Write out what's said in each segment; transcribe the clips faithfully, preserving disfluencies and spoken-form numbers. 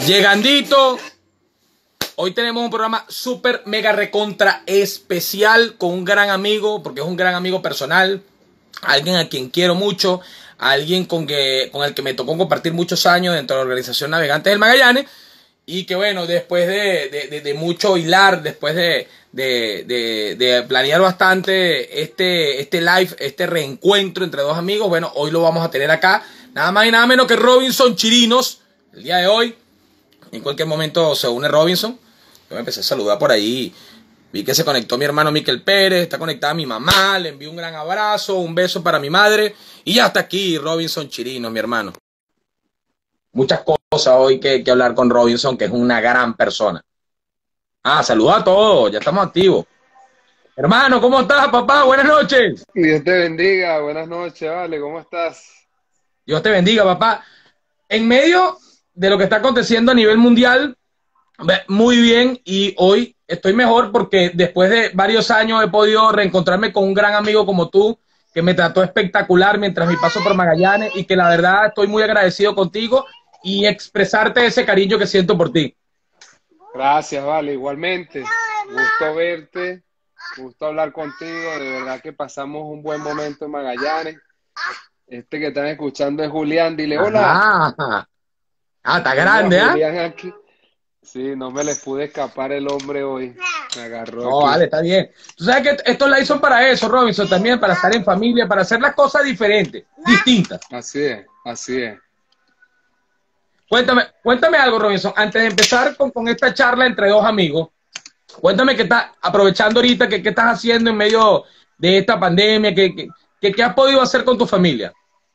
Llegandito, hoy tenemos un programa súper mega recontra especial con un gran amigo, porque es un gran amigo personal, alguien a quien quiero mucho, alguien con, que, con el que me tocó compartir muchos años dentro de la organización Navegantes del Magallanes, y que bueno, después de, de, de, de mucho hilar, después de, de, de, de planear bastante este, este live, este reencuentro entre dos amigos, bueno, hoy lo vamos a tener acá, nada más y nada menos que Robinson Chirinos, el día de hoy. En cualquier momento se une Robinson. Yo me empecé a saludar por ahí. Vi que se conectó mi hermano Miquel Pérez. Está conectada mi mamá. Le envío un gran abrazo, un beso para mi madre. Y ya está aquí Robinson Chirinos, mi hermano. Muchas cosas hoy que, que hablar con Robinson, que es una gran persona. Ah, saludos a todos. Ya estamos activos. Hermano, ¿cómo estás, papá? Buenas noches. Dios te bendiga. Buenas noches, vale. ¿Cómo estás? Dios te bendiga, papá. En medio de lo que está aconteciendo a nivel mundial, muy bien, y hoy estoy mejor porque después de varios años he podido reencontrarme con un gran amigo como tú, que me trató espectacular mientras mi paso por Magallanes, y que la verdad estoy muy agradecido contigo y expresarte ese cariño que siento por ti. Gracias, vale, igualmente. Gusto verte, gusto hablar contigo, de verdad que pasamos un buen momento en Magallanes. Este que están escuchando es Julián, dile hola. Ajá. Ah, está Tenemos grande, a ¿ah? Julián aquí. Sí, no me les pude escapar el hombre hoy. Me agarró No, aquí. vale, está bien. Tú sabes que estos lives son para eso, Robinson, también para estar en familia, para hacer las cosas diferentes, distintas. Así es, así es. Cuéntame, cuéntame algo, Robinson, antes de empezar con, con esta charla entre dos amigos. Cuéntame qué estás aprovechando ahorita, qué, qué estás haciendo en medio de esta pandemia, qué, qué, qué, qué has podido hacer con tu familia.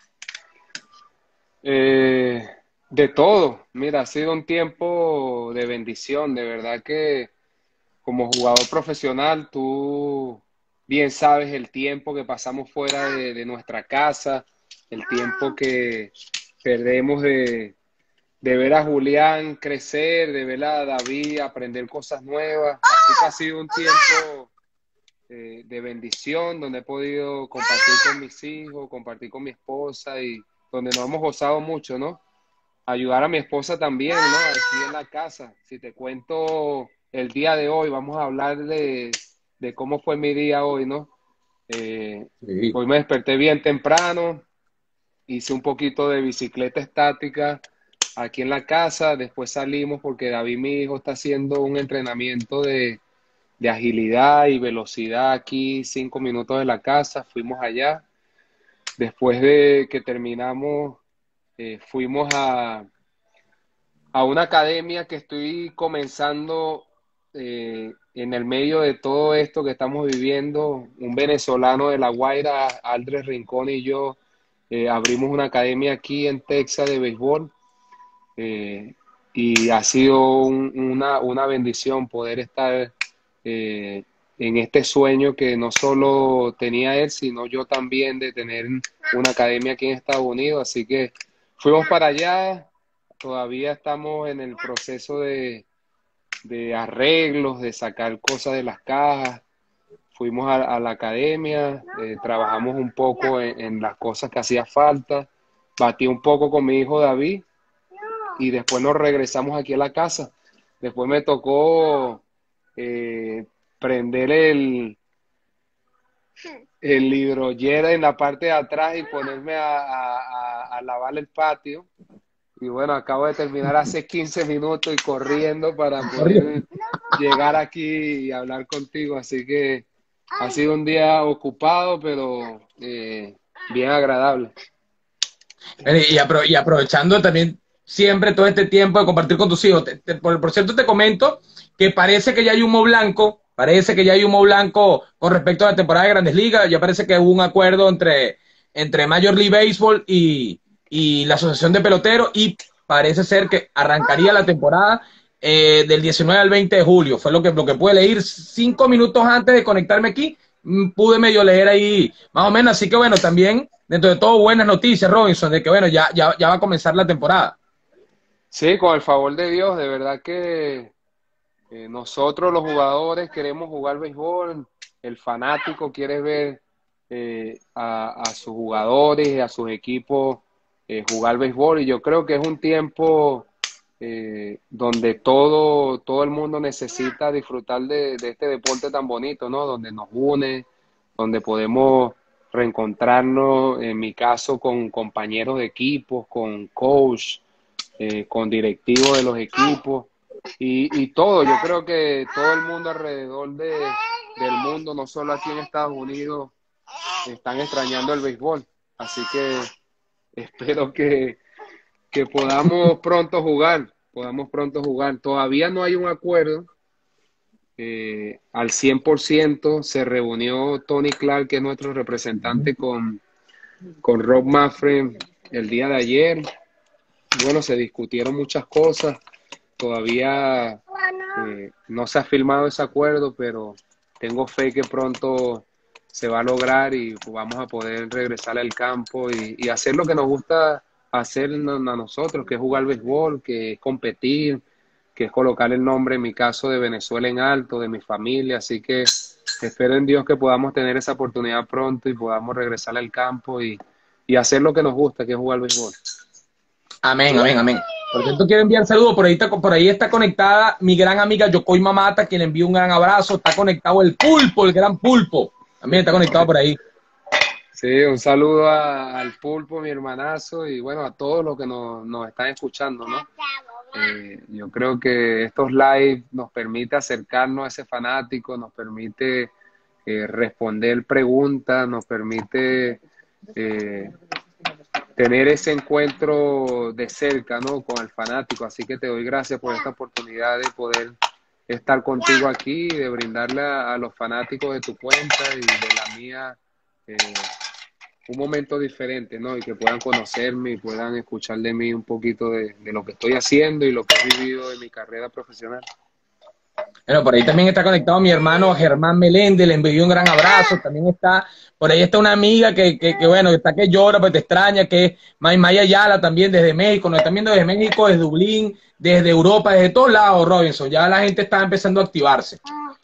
Eh, de todo. Mira, ha sido un tiempo de bendición, de verdad que como jugador profesional, tú bien sabes el tiempo que pasamos fuera de, de nuestra casa, el tiempo que perdemos de, de ver a Julián crecer, de ver a David aprender cosas nuevas. Así que ha sido un tiempo eh, de bendición, donde he podido compartir con mis hijos, compartir con mi esposa y donde nos hemos gozado mucho, ¿no? Ayudar a mi esposa también, ¿no? Aquí en la casa. Si te cuento el día de hoy, vamos a hablar de, de cómo fue mi día hoy, ¿no? Eh, Sí. Hoy me desperté bien temprano, hice un poquito de bicicleta estática aquí en la casa, después salimos porque David, mi hijo, está haciendo un entrenamiento de, de agilidad y velocidad aquí, cinco minutos de la casa, fuimos allá. Después de que terminamos, eh, fuimos a a una academia que estoy comenzando eh, en el medio de todo esto que estamos viviendo. Un venezolano de La Guaira, Aldres Rincón, y yo eh, abrimos una academia aquí en Texas de béisbol, eh, y ha sido un, una, una bendición poder estar eh, en este sueño que no solo tenía él, sino yo también, de tener una academia aquí en Estados Unidos. Así que fuimos para allá. Todavía estamos en el proceso de, de arreglos, de sacar cosas de las cajas. Fuimos a, a la academia, eh, trabajamos un poco en, en las cosas que hacía falta. Batí un poco con mi hijo David y después nos regresamos aquí a la casa. Después me tocó eh, prender el, el hidroyer en la parte de atrás y ponerme a, a, a lavar el patio. Y bueno, acabo de terminar hace quince minutos y corriendo para poder llegar aquí y hablar contigo. Así que ha sido un día ocupado, pero eh, bien agradable. Y, apro y aprovechando también siempre todo este tiempo de compartir con tus hijos. Te, te, por, por cierto, te comento que parece que ya hay humo blanco, parece que ya hay humo blanco con respecto a la temporada de Grandes Ligas. Ya parece que hubo un acuerdo entre, entre Major League Baseball y, y la Asociación de Peloteros, y parece ser que arrancaría la temporada eh, del diecinueve al veinte de julio. Fue lo que, lo que pude leer cinco minutos antes de conectarme aquí. Pude medio leer ahí más o menos. Así que bueno, también dentro de todo buenas noticias, Robinson, de que bueno, ya, ya, ya va a comenzar la temporada. Sí, con el favor de Dios, de verdad que eh, nosotros los jugadores queremos jugar béisbol, el fanático quiere ver eh, a, a sus jugadores, a sus equipos eh, jugar béisbol, y yo creo que es un tiempo eh, donde todo, todo el mundo necesita disfrutar de, de este deporte tan bonito, ¿no? Donde nos une, donde podemos reencontrarnos, en mi caso, con compañeros de equipos, con coach, eh, con directivos de los equipos y, y todo. Yo creo que todo el mundo alrededor de, del mundo, no solo aquí en Estados Unidos, están extrañando el béisbol. Así que espero que, que podamos pronto jugar, podamos pronto jugar. Todavía no hay un acuerdo eh, al cien por ciento. Se reunió Tony Clark, que es nuestro representante, con, con Rob Manfred el día de ayer. Bueno, se discutieron muchas cosas. Todavía eh, no se ha firmado ese acuerdo, pero tengo fe que pronto se va a lograr y vamos a poder regresar al campo y, y hacer lo que nos gusta hacer a nosotros, que es jugar béisbol, que es competir, que es colocar el nombre, en mi caso, de Venezuela en alto, de mi familia. Así que espero en Dios que podamos tener esa oportunidad pronto y podamos regresar al campo y, y hacer lo que nos gusta, que es jugar béisbol. Amén, amén, amén. Por cierto, quiero enviar saludos. Por ahí está, por ahí está conectada mi gran amiga Yokoi Mamata, quien le envío un gran abrazo. Está conectado el Pulpo, el gran Pulpo. También está conectado por ahí. Sí, un saludo a, al Pulpo, mi hermanazo, y bueno, a todos los que nos, nos están escuchando, ¿no? Eh, yo creo que estos live nos permite acercarnos a ese fanático, nos permite eh, responder preguntas, nos permite eh, tener ese encuentro de cerca, ¿no? Con el fanático. Así que te doy gracias por esta oportunidad de poder estar contigo aquí, de brindarle a, a los fanáticos de tu cuenta y de la mía eh, un momento diferente, ¿no? Y que puedan conocerme y puedan escuchar de mí un poquito de, de lo que estoy haciendo y lo que he vivido en mi carrera profesional. Bueno, por ahí también está conectado mi hermano Germán Meléndez, le envío un gran abrazo. También está, por ahí está una amiga que, que, que bueno, está que llora, pues te extraña, que es May Maya Ayala también desde México, nos están viendo desde México, desde Dublín, desde Europa, desde todos lados, Robinson. Ya la gente está empezando a activarse.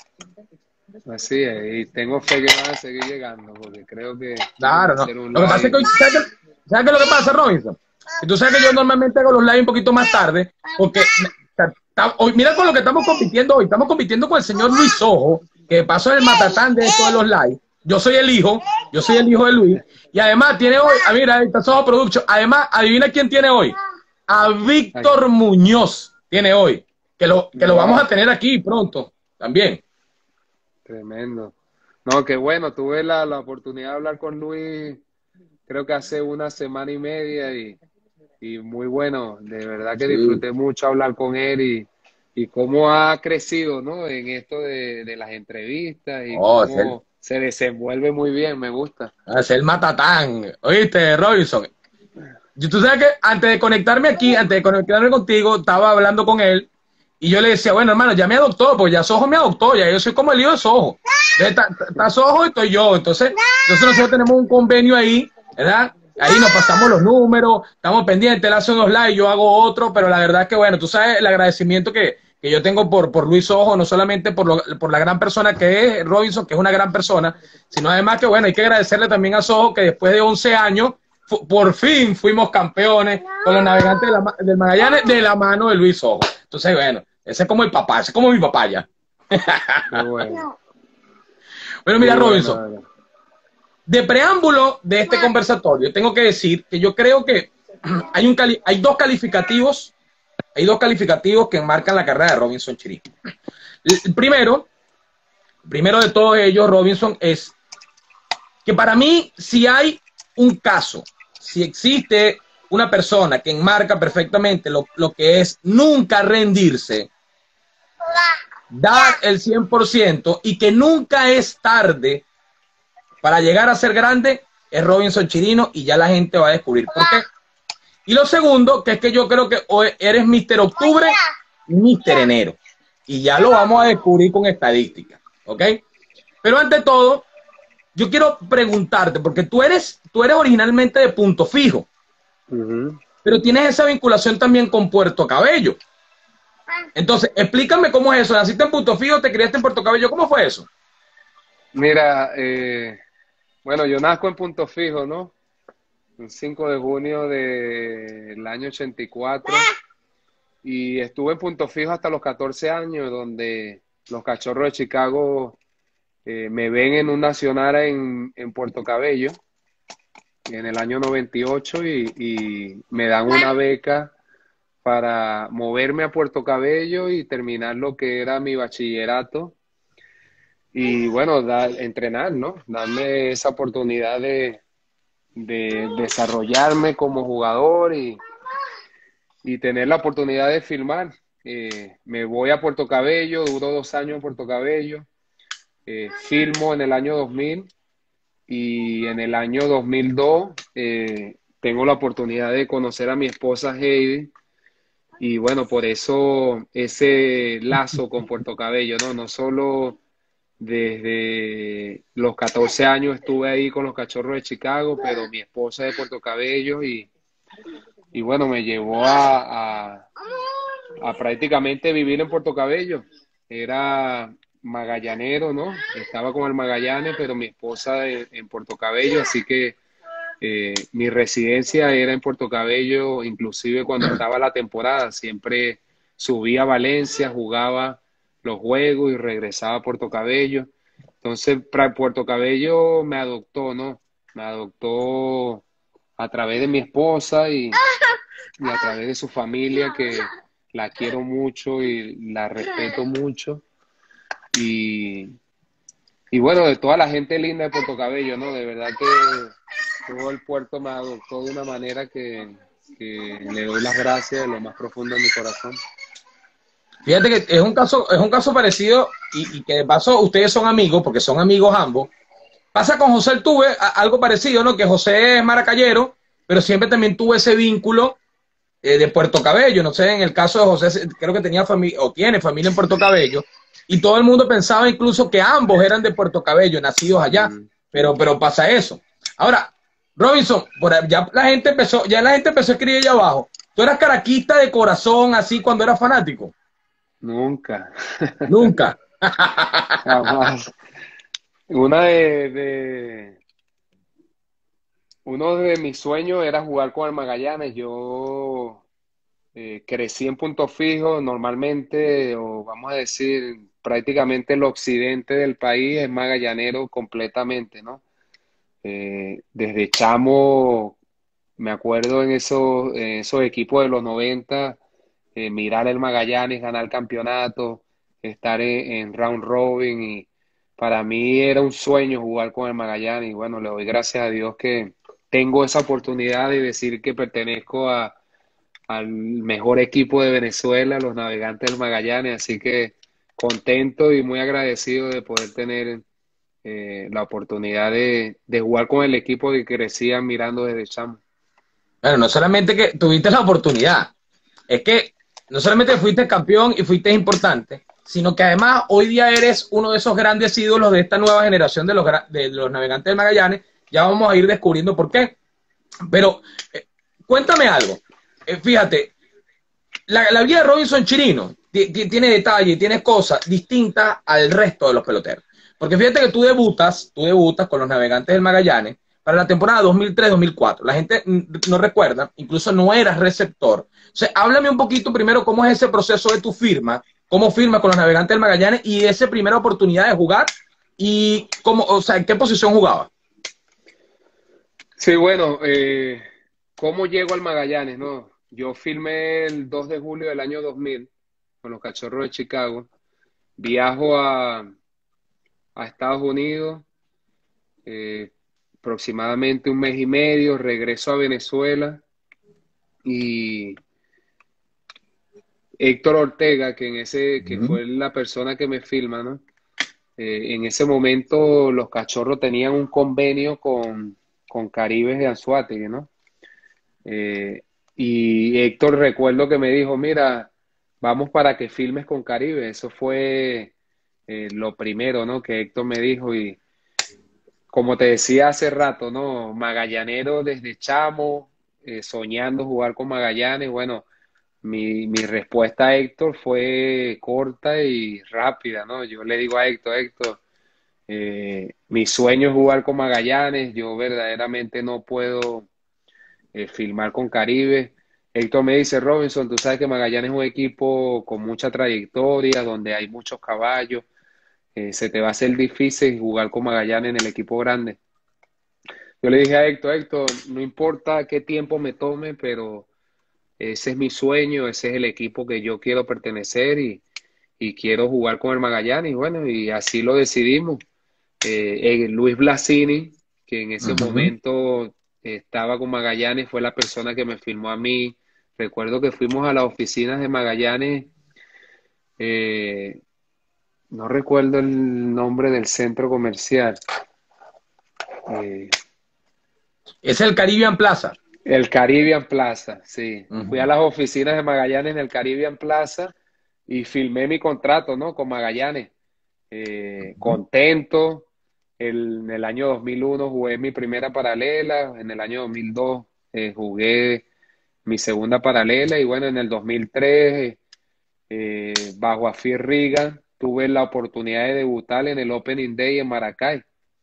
Así es, y tengo fe que van a seguir llegando, porque creo que claro, no. un Lo que pasa es que hoy, ¿sabes qué, ¿sabes qué es lo que pasa, Robinson? Y tú sabes que yo normalmente hago los live un poquito más tarde, porque hoy, mira con lo que estamos compitiendo hoy. Estamos compitiendo con el señor Luis Ojo, que pasó el matatán de todos los live. Yo soy el hijo, yo soy el hijo de Luis. Y además tiene hoy, ah, mira, está Soho Production. Además, adivina quién tiene hoy. A Víctor Muñoz tiene hoy. Que lo, que lo vamos a tener aquí pronto también. Tremendo. No, qué bueno. Tuve la, la oportunidad de hablar con Luis, creo que hace una semana y media y... y muy bueno, de verdad que disfruté mucho hablar con él y, y cómo ha crecido, ¿no? En esto de, de las entrevistas y oh, cómo el... se desenvuelve muy bien, me gusta. Es el matatán, oíste, Robinson. Tú sabes que antes de conectarme aquí, antes de conectarme contigo, estaba hablando con él y yo le decía, bueno, hermano, ya me adoptó, pues ya Soho me adoptó, ya yo soy como el hijo de Soho. Está, está Soho y estoy yo, entonces, entonces nosotros tenemos un convenio ahí, ¿verdad? Ahí nos pasamos los números, estamos pendientes, él hace unos likes, yo hago otro, pero la verdad es que, bueno, tú sabes el agradecimiento que, que yo tengo por, por Luis Ojo, no solamente por, lo, por la gran persona que es Robinson, que es una gran persona, sino además que, bueno, hay que agradecerle también a Soho que después de once años, por fin fuimos campeones con los navegantes de la, del Magallanes de la mano de Luis Ojo. Entonces, bueno, ese es como el papá, ese es como mi papá ya. Qué bueno. Bueno, mira, Robinson. Bueno, de preámbulo de este conversatorio, tengo que decir que yo creo que hay, un cali hay dos calificativos, hay dos calificativos que enmarcan la carrera de Robinson Chirinos. El primero, el primero de todos ellos, Robinson, es que para mí, si hay un caso, si existe una persona que enmarca perfectamente lo, lo que es nunca rendirse, dar el cien por ciento y que nunca es tarde para llegar a ser grande, es Robinson Chirinos y ya la gente va a descubrir por qué. Y lo segundo, que es que yo creo que hoy eres mister Octubre y mister Enero. Y ya lo vamos a descubrir con estadísticas, ¿ok? Pero ante todo, yo quiero preguntarte, porque tú eres, tú eres originalmente de Punto Fijo, uh-huh. pero tienes esa vinculación también con Puerto Cabello. Entonces, explícame cómo es eso. ¿Naciste en Punto Fijo, te criaste en Puerto Cabello? ¿Cómo fue eso? Mira, eh... bueno, yo nazco en Punto Fijo, ¿no? El cinco de junio del año ochenta y cuatro. y estuve en Punto Fijo hasta los catorce años, donde los Cachorros de Chicago eh, me ven en un nacional en, en Puerto Cabello en el año noventa y ocho y, y me dan una beca para moverme a Puerto Cabello y terminar lo que era mi bachillerato y bueno, da, entrenar, ¿no? Darme esa oportunidad de, de desarrollarme como jugador y, y tener la oportunidad de filmar. Eh, me voy a Puerto Cabello, duro dos años en Puerto Cabello, eh, filmo en el año dos mil y en el año dos mil dos eh, tengo la oportunidad de conocer a mi esposa Heidi y bueno, por eso ese lazo con Puerto Cabello, ¿no? No solo desde los catorce años estuve ahí con los Cachorros de Chicago, pero mi esposa es de Puerto Cabello y, y bueno, me llevó a, a, a prácticamente vivir en Puerto Cabello. Era magallanero, ¿no? Estaba con el Magallanes, pero mi esposa en, en Puerto Cabello, así que eh, mi residencia era en Puerto Cabello, inclusive cuando estaba la temporada, siempre subía a Valencia, jugaba los juegos y regresaba a Puerto Cabello. Entonces, para Puerto Cabello me adoptó, ¿no? Me adoptó a través de mi esposa y, y a través de su familia, que la quiero mucho y la respeto mucho. Y, y bueno, de toda la gente linda de Puerto Cabello, ¿no? De verdad que todo el puerto me adoptó de una manera que, que le doy las gracias de lo más profundo de mi corazón. Fíjate que es un caso, es un caso parecido y, y que de paso ustedes son amigos, porque son amigos ambos. Pasa con José Altuve a, algo parecido, ¿no? Que José es maracayero, pero siempre también tuvo ese vínculo eh, de Puerto Cabello. No sé, en el caso de José, creo que tenía familia, o tiene familia en Puerto Cabello, y todo el mundo pensaba incluso que ambos eran de Puerto Cabello, nacidos allá, Mm. pero, pero pasa eso. Ahora, Robinson, por ahí, ya la gente empezó, ya la gente empezó a escribir allá abajo. ¿Tú eras caraquista de corazón así cuando eras fanático? Nunca, Nunca. jamás. Una de, de, uno de mis sueños era jugar con el Magallanes. Yo eh, crecí en Punto Fijo, normalmente, o vamos a decir, prácticamente el occidente del país es magallanero completamente, ¿no? Eh, desde chamo, me acuerdo en esos, en esos equipos de los noventa, eh, mirar el Magallanes, ganar el campeonato, estar en, en round robin y para mí era un sueño jugar con el Magallanes y bueno, le doy gracias a Dios que tengo esa oportunidad de decir que pertenezco a, al mejor equipo de Venezuela, los Navegantes del Magallanes, así que contento y muy agradecido de poder tener eh, la oportunidad de, de jugar con el equipo que crecía mirando desde chamo. Bueno, no solamente que tuviste la oportunidad, es que no solamente fuiste campeón y fuiste importante, sino que además hoy día eres uno de esos grandes ídolos de esta nueva generación de los, de los Navegantes del Magallanes. Ya vamos a ir descubriendo por qué. Pero eh, cuéntame algo. Eh, fíjate, la, la vida de Robinson Chirino tiene detalles, tiene cosas distintas al resto de los peloteros. Porque fíjate que tú debutas, tú debutas con los Navegantes del Magallanes para la temporada dos mil tres dos mil cuatro. La gente no recuerda, incluso no eras receptor. O sea, háblame un poquito primero cómo es ese proceso de tu firma, cómo firmas con los Navegantes del Magallanes y esa primera oportunidad de jugar y cómo, o sea, en qué posición jugaba. Sí, bueno, eh, ¿cómo llego al Magallanes? No, yo firmé el dos de julio del año dos mil con los Cachorros de Chicago. Viajo a, a Estados Unidos, eh, aproximadamente un mes y medio, regreso a Venezuela y Héctor Ortega, que en ese, que Uh-huh. fue la persona que me firma, ¿no? Eh, en ese momento los Cachorros tenían un convenio con, con Caribes de Anzoátegui, ¿no? Eh, y Héctor recuerdo que me dijo, mira, vamos para que filmes con Caribe. Eso fue eh, lo primero, ¿no? Que Héctor me dijo y como te decía hace rato, ¿no? Magallanero desde chamo, eh, soñando jugar con Magallanes. Bueno, mi, mi respuesta a Héctor fue corta y rápida, ¿no? Yo le digo a Héctor, Héctor, eh, mi sueño es jugar con Magallanes, yo verdaderamente no puedo eh, filmar con Caribe. Héctor me dice, Robinson, tú sabes que Magallanes es un equipo con mucha trayectoria, donde hay muchos caballos, eh, se te va a hacer difícil jugar con Magallanes en el equipo grande. Yo le dije a Héctor, Héctor, no importa qué tiempo me tome, pero ese es mi sueño, ese es el equipo que yo quiero pertenecer y, y quiero jugar con el Magallanes. Y bueno, y así lo decidimos. Eh, eh, Luis Blasini, que en ese Ujú. momento estaba con Magallanes, fue la persona que me firmó a mí. Recuerdo que fuimos a las oficinas de Magallanes, eh, no recuerdo el nombre del centro comercial, eh, Es el Caribbean Plaza. el Caribbean Plaza, sí. Fui a Ujú. las oficinas de Magallanes en el Caribbean Plaza y firmé mi contrato, ¿no? Con Magallanes. Eh, Ujú. contento. El- en el año dos mil uno jugué mi primera paralela, en el año dos mil dos eh, jugué mi segunda paralela y bueno, en el dos mil tres eh, bajo Afir Riga tuve la oportunidad de debutar en el Opening Day en Maracay.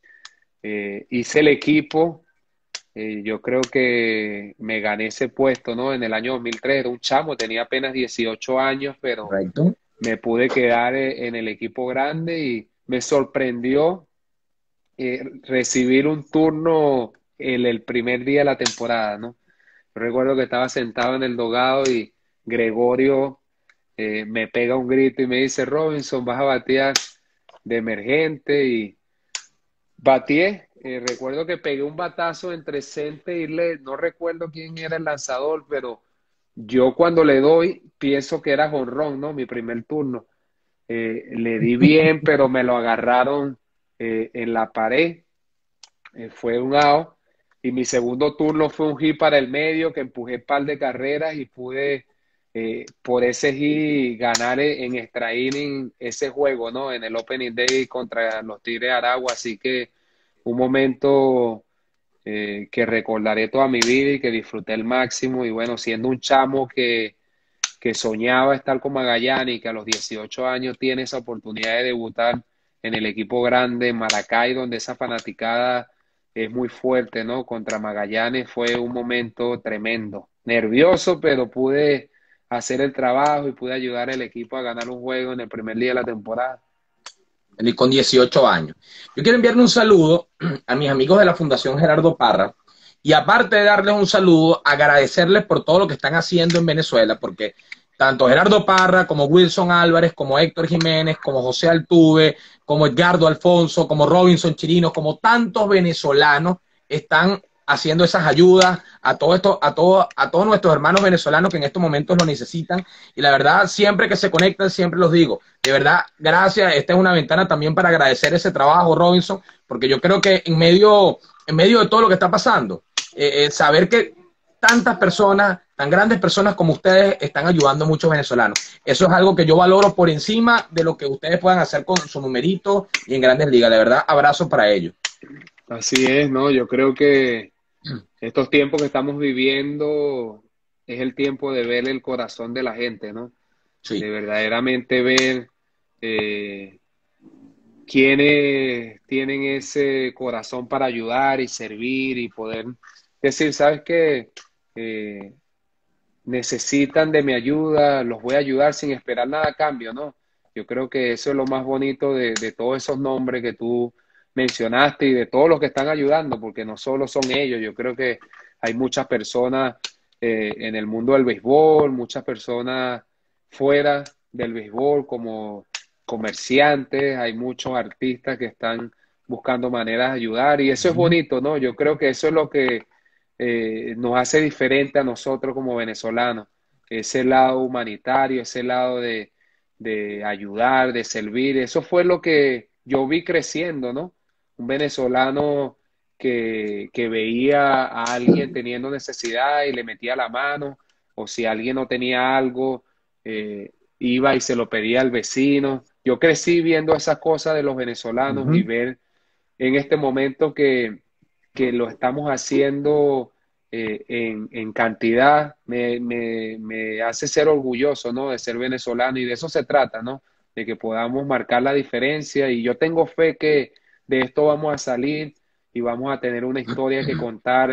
Eh, hice el equipo, eh, yo creo que me gané ese puesto, ¿no? En el año dos mil tres era un chamo, tenía apenas dieciocho años, pero Correcto. me pude quedar eh, en el equipo grande y me sorprendió eh, recibir un turno el, el primer día de la temporada, ¿no? Yo recuerdo que estaba sentado en el dogado y Gregorio eh, me pega un grito y me dice, Robinson, vas a batear de emergente y bateé. Eh, recuerdo que pegué un batazo entre center y led, no recuerdo quién era el lanzador, pero yo cuando le doy pienso que era jonrón, ¿no? Mi primer turno. Eh, le di bien, pero me lo agarraron eh, en la pared, eh, fue un out. Y mi segundo turno fue un hit para el medio que empujé un par de carreras y pude eh, por ese hit ganar en extra inning ese juego, ¿no? En el Opening Day contra los Tigres de Aragua. Así que un momento eh, que recordaré toda mi vida y que disfruté al máximo. Y bueno, siendo un chamo que, que soñaba estar con Magallanes y que a los dieciocho años tiene esa oportunidad de debutar en el equipo grande, en Maracay, donde esa fanaticada es muy fuerte, ¿no? Contra Magallanes fue un momento tremendo. Nervioso, pero pude hacer el trabajo y pude ayudar al equipo a ganar un juego en el primer día de la temporada. Y con dieciocho años. Yo quiero enviarle un saludo a mis amigos de la Fundación Gerardo Parra y aparte de darles un saludo, agradecerles por todo lo que están haciendo en Venezuela, porque tanto Gerardo Parra como Wilson Álvarez, como Héctor Jiménez, como José Altuve, como Edgardo Alfonso, como Robinson Chirino, como tantos venezolanos están haciendo esas ayudas a todo esto, a todo, a todos nuestros hermanos venezolanos que en estos momentos lo necesitan. Y la verdad, siempre que se conectan, siempre los digo, de verdad, gracias. Esta es una ventana también para agradecer ese trabajo, Robinson, porque yo creo que en medio, en medio de todo lo que está pasando, eh, eh, saber que tantas personas, tan grandes personas como ustedes, están ayudando a muchos venezolanos. Eso es algo que yo valoro por encima de lo que ustedes puedan hacer con su numerito y en Grandes Ligas. De verdad, abrazo para ellos. Así es, ¿no? Yo creo que estos tiempos que estamos viviendo es el tiempo de ver el corazón de la gente, ¿no? Sí. De verdaderamente ver eh, quiénes tienen ese corazón para ayudar y servir y poder decir, ¿sabes qué? Eh, necesitan de mi ayuda, los voy a ayudar sin esperar nada a cambio, ¿no? Yo creo que eso es lo más bonito de, de todos esos nombres que tú mencionaste y de todos los que están ayudando, porque no solo son ellos, yo creo que hay muchas personas eh, en el mundo del béisbol, muchas personas fuera del béisbol como comerciantes, hay muchos artistas que están buscando maneras de ayudar y eso es Ujú. bonito, ¿no? Yo creo que eso es lo que eh, nos hace diferente a nosotros como venezolanos, ese lado humanitario, ese lado de, de ayudar, de servir, eso fue lo que yo vi creciendo, ¿no? Un venezolano que, que veía a alguien teniendo necesidad y le metía la mano, o si alguien no tenía algo, eh, iba y se lo pedía al vecino. Yo crecí viendo esas cosas de los venezolanos y Ujú. ver en este momento que, que lo estamos haciendo eh, en, en cantidad, me, me, me hace ser orgulloso, ¿no? De ser venezolano y de eso se trata, ¿no? De que podamos marcar la diferencia y yo tengo fe que de esto vamos a salir y vamos a tener una historia que contar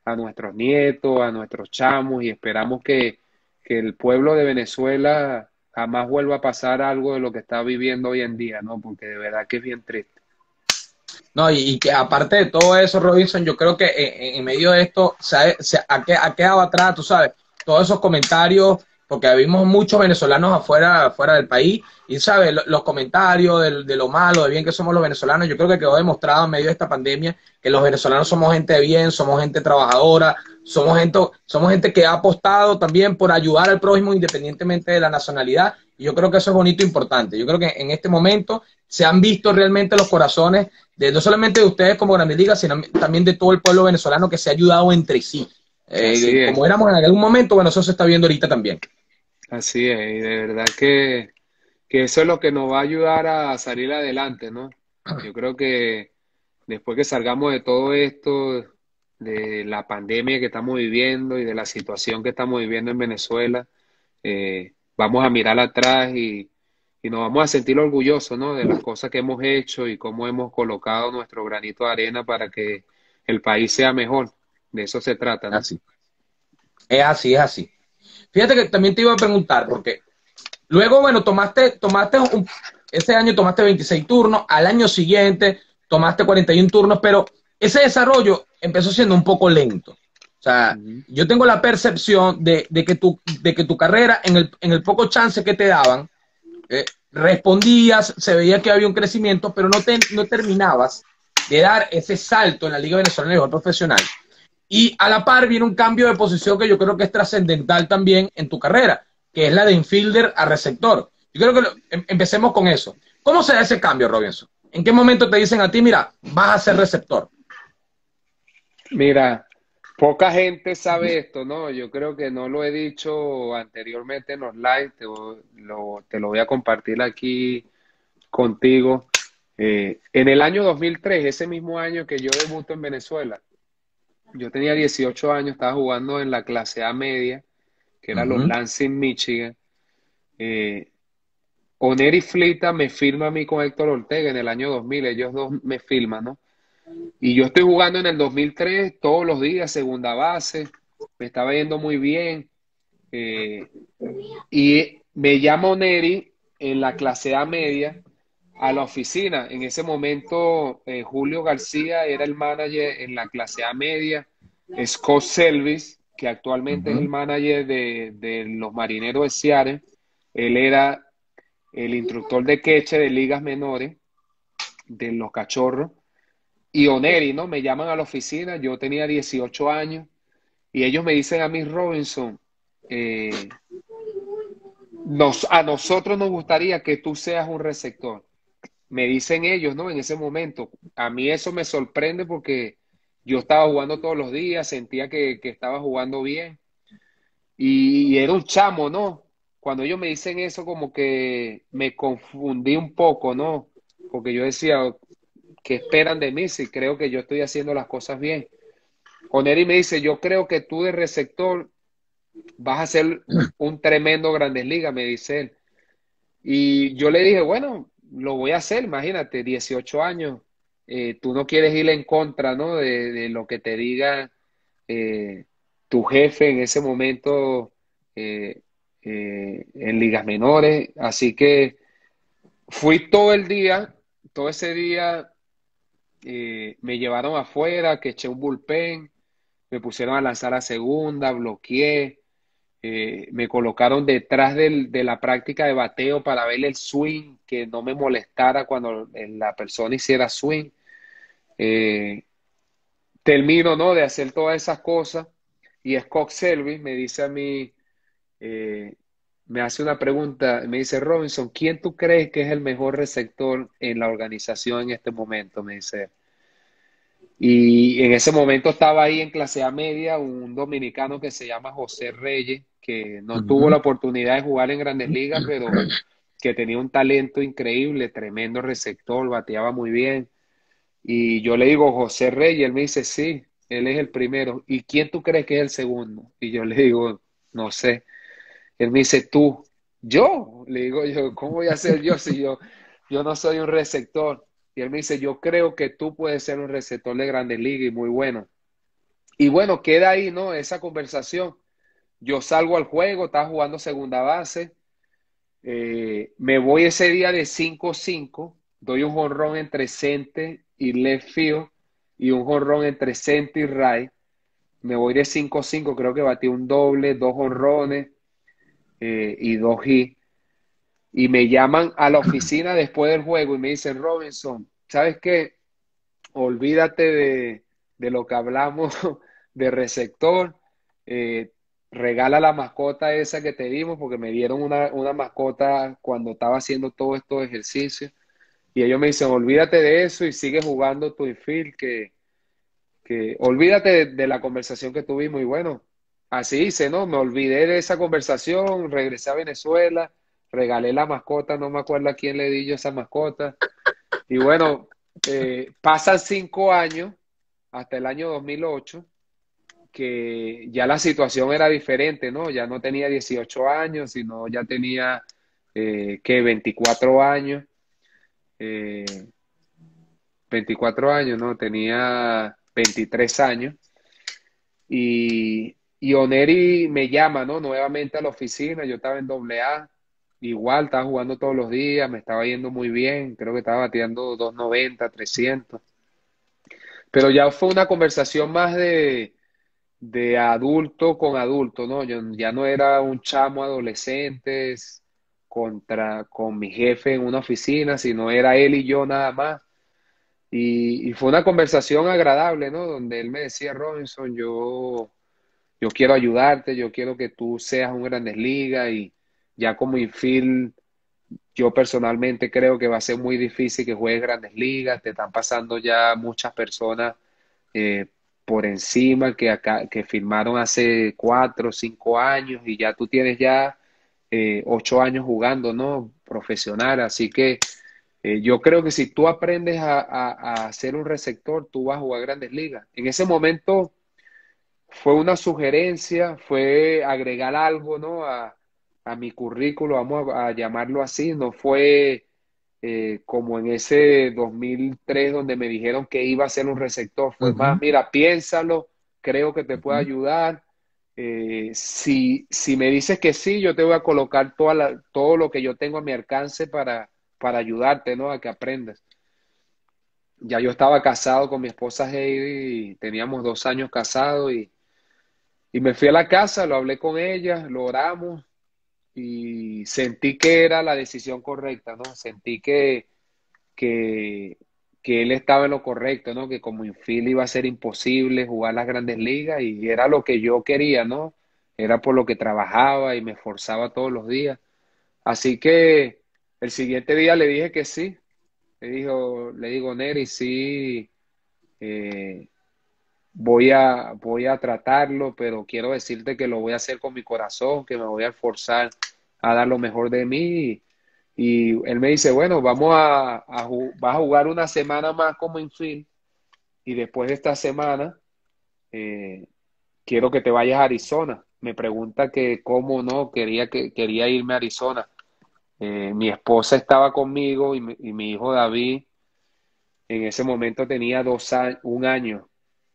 a nuestros nietos, a nuestros chamos, y esperamos que, que el pueblo de Venezuela jamás vuelva a pasar algo de lo que está viviendo hoy en día, ¿no? Porque de verdad que es bien triste. No, y, y que aparte de todo eso, Robinson, yo creo que en, en medio de esto se ha, se ha, ha quedado atrás, tú sabes, todos esos comentarios, porque vimos muchos venezolanos afuera, afuera del país, y sabes, los, los comentarios de, de, lo malo, de bien que somos los venezolanos, yo creo que quedó demostrado en medio de esta pandemia que los venezolanos somos gente de bien, somos gente trabajadora, somos gente, somos gente que ha apostado también por ayudar al prójimo independientemente de la nacionalidad, y yo creo que eso es bonito e importante. Yo creo que en este momento se han visto realmente los corazones de no solamente de ustedes como Grandes Ligas, sino también de todo el pueblo venezolano que se ha ayudado entre sí. Así Eh, como es, éramos en algún momento, bueno, eso se está viendo ahorita también. así es, y de verdad que, que eso es lo que nos va a ayudar a salir adelante, ¿no? Yo creo que después que salgamos de todo esto, de la pandemia que estamos viviendo y de la situación que estamos viviendo en Venezuela, eh, vamos a mirar atrás y, y nos vamos a sentir orgullosos, ¿no? De las cosas que hemos hecho y cómo hemos colocado nuestro granito de arena para que el país sea mejor. De eso se trata, ¿no? Así. Es así, es así. Fíjate que también te iba a preguntar, porque luego, bueno, tomaste, tomaste un, ese año tomaste veintiséis turnos, al año siguiente tomaste cuarenta y uno turnos, pero ese desarrollo empezó siendo un poco lento. O sea, Ujú. yo tengo la percepción de, de, que, tu, de que tu carrera, en el, en el poco chance que te daban, eh, respondías, se veía que había un crecimiento, pero no, te, no terminabas de dar ese salto en la Liga Venezolana de Béisbol Profesional. Y a la par viene un cambio de posición que yo creo que es trascendental también en tu carrera, que es la de infielder a receptor. Yo creo que lo, em, empecemos con eso. ¿Cómo se da ese cambio, Robinson? ¿En qué momento te dicen a ti, mira, vas a ser receptor? Mira, poca gente sabe esto, ¿no? Yo creo que no lo he dicho anteriormente en los live, te, lo, te lo voy a compartir aquí contigo. Eh, en el año dos mil tres, ese mismo año que yo debuto en Venezuela, yo tenía dieciocho años, estaba jugando en la clase A media, que Uh eran los -huh. Lansing, Michigan. Eh, Oneri Flita me firma a mí con Héctor Ortega en el año dos mil, ellos dos me firman, ¿no? Y yo estoy jugando en el dos mil tres todos los días, segunda base, me estaba yendo muy bien. Eh, y me llama Oneri en la clase A media a la oficina. En ese momento, eh, Julio García era el manager en la clase A media. Scott Selvis, que Uh actualmente es el -huh. manager de, de los Marineros de Seattle, él era el instructor de queche de ligas menores de los Cachorros. Y Oneri, ¿no? Me llaman a la oficina, yo tenía dieciocho años, y ellos me dicen a mí, Robinson, eh, nos, a nosotros nos gustaría que tú seas un receptor. Me dicen ellos, ¿no? En ese momento. A mí eso me sorprende porque yo estaba jugando todos los días, sentía que, que estaba jugando bien y, y era un chamo, ¿no? Cuando ellos me dicen eso, como que me confundí un poco, ¿no? Porque yo decía, ¿qué esperan de mí si creo que yo estoy haciendo las cosas bien? Oneri me dice, yo creo que tú de receptor vas a ser un tremendo Grandes Ligas, me dice él. Y yo le dije, bueno, lo voy a hacer, imagínate, dieciocho años, eh, tú no quieres ir en contra, ¿no? De, de lo que te diga eh, tu jefe en ese momento eh, eh, en ligas menores. Así que fui todo el día, todo ese día eh, me llevaron afuera, que eché un bullpen, me pusieron a lanzar a segunda, bloqueé. Eh, me colocaron detrás del, de la práctica de bateo para ver el swing, que no me molestara cuando la persona hiciera swing. Eh, Termino, ¿no? De hacer todas esas cosas y Scott Selby me dice a mí, eh, me hace una pregunta, me dice, Robinson, ¿quién tú crees que es el mejor receptor en la organización en este momento? Me dice. Y en ese momento estaba ahí en clase A media un dominicano que se llama José Reyes, que Uh no tuvo -huh. la oportunidad de jugar en Grandes Ligas, pero que tenía un talento increíble, tremendo receptor, bateaba muy bien. Y yo le digo, José Reyes, él me dice, sí, él es el primero. ¿Y quién tú crees que es el segundo? Y yo le digo, no sé. Él me dice, tú, yo. Le digo yo, ¿cómo voy a ser yo si yo, yo no soy un receptor? Y él me dice, yo creo que tú puedes ser un receptor de Grandes Ligas y muy bueno. Y bueno, queda ahí, ¿no? Esa conversación. Yo salgo al juego, estaba jugando segunda base. Eh, me voy ese día de cinco cinco, doy un jonrón entre center y left field y un jonrón entre center y right. Me voy de cinco cinco, creo que batí un doble, dos jonrones eh, y dos hits. Y me llaman a la oficina después del juego y me dicen, Robinson, ¿sabes qué? Olvídate de, de lo que hablamos de receptor. Eh, regala la mascota esa que te dimos, porque me dieron una, una mascota cuando estaba haciendo todos estos ejercicios. Y ellos me dicen, olvídate de eso y sigue jugando tu infield, que, que olvídate de, de la conversación que tuvimos. Y bueno, así hice, ¿no? Me olvidé de esa conversación, regresé a Venezuela, regalé la mascota, no me acuerdo a quién le di yo esa mascota. Y bueno, eh, pasan cinco años, hasta el año dos mil ocho, que ya la situación era diferente, ¿no? Ya no tenía dieciocho años, sino ya tenía, eh, ¿qué? veinticuatro años. Eh, veinticuatro años, ¿no? Tenía veintitrés años. Y, y Oneri me llama, ¿no? Nuevamente a la oficina. Yo estaba en doble A. Igual, estaba jugando todos los días, me estaba yendo muy bien. Creo que estaba bateando doscientos noventa, trescientos. Pero ya fue una conversación más de, de adulto con adulto, ¿no? Yo ya no era un chamo adolescente contra, con mi jefe en una oficina, sino era él y yo nada más. Y, y fue una conversación agradable, ¿no? Donde él me decía, Robinson, yo, yo quiero ayudarte, yo quiero que tú seas un Grandes Ligas, y ya como infield, yo personalmente creo que va a ser muy difícil que juegues Grandes Ligas, te están pasando ya muchas personas eh, por encima que acá, que firmaron hace cuatro o cinco años, y ya tú tienes ya eh, ocho años jugando, ¿no? Profesional, así que eh, yo creo que si tú aprendes a, a, a ser un receptor, tú vas a jugar Grandes Ligas. En ese momento fue una sugerencia, fue agregar algo, ¿no? A, a mi currículo, vamos a, a llamarlo así. No fue eh, como en ese dos mil tres donde me dijeron que iba a ser un receptor. Fue más, Ujú, mira, piénsalo, creo que te puede ujú. ayudar. Eh, si, si me dices que sí, yo te voy a colocar toda la, todo lo que yo tengo a mi alcance para, para ayudarte, ¿no? A que aprendas. Ya yo estaba casado con mi esposa Heidi, y teníamos dos años casados, y, y me fui a la casa, lo hablé con ella, lo oramos y sentí que era la decisión correcta, ¿no? Sentí que, que, que él estaba en lo correcto, ¿no? Que como infield iba a ser imposible jugar las Grandes Ligas, y era lo que yo quería, ¿no? Era por lo que trabajaba y me esforzaba todos los días. Así que el siguiente día le dije que sí. Le dijo, le digo, Neri, sí, eh, voy a, voy a tratarlo, pero quiero decirte que lo voy a hacer con mi corazón, que me voy a esforzar a dar lo mejor de mí. Y él me dice, bueno, vamos a, a ju- vas a jugar una semana más como infield, y después de esta semana eh, quiero que te vayas a Arizona. Me pregunta que cómo no, quería, que, quería irme a Arizona. Eh, mi esposa estaba conmigo, y mi, y mi hijo David en ese momento tenía dos años, un año.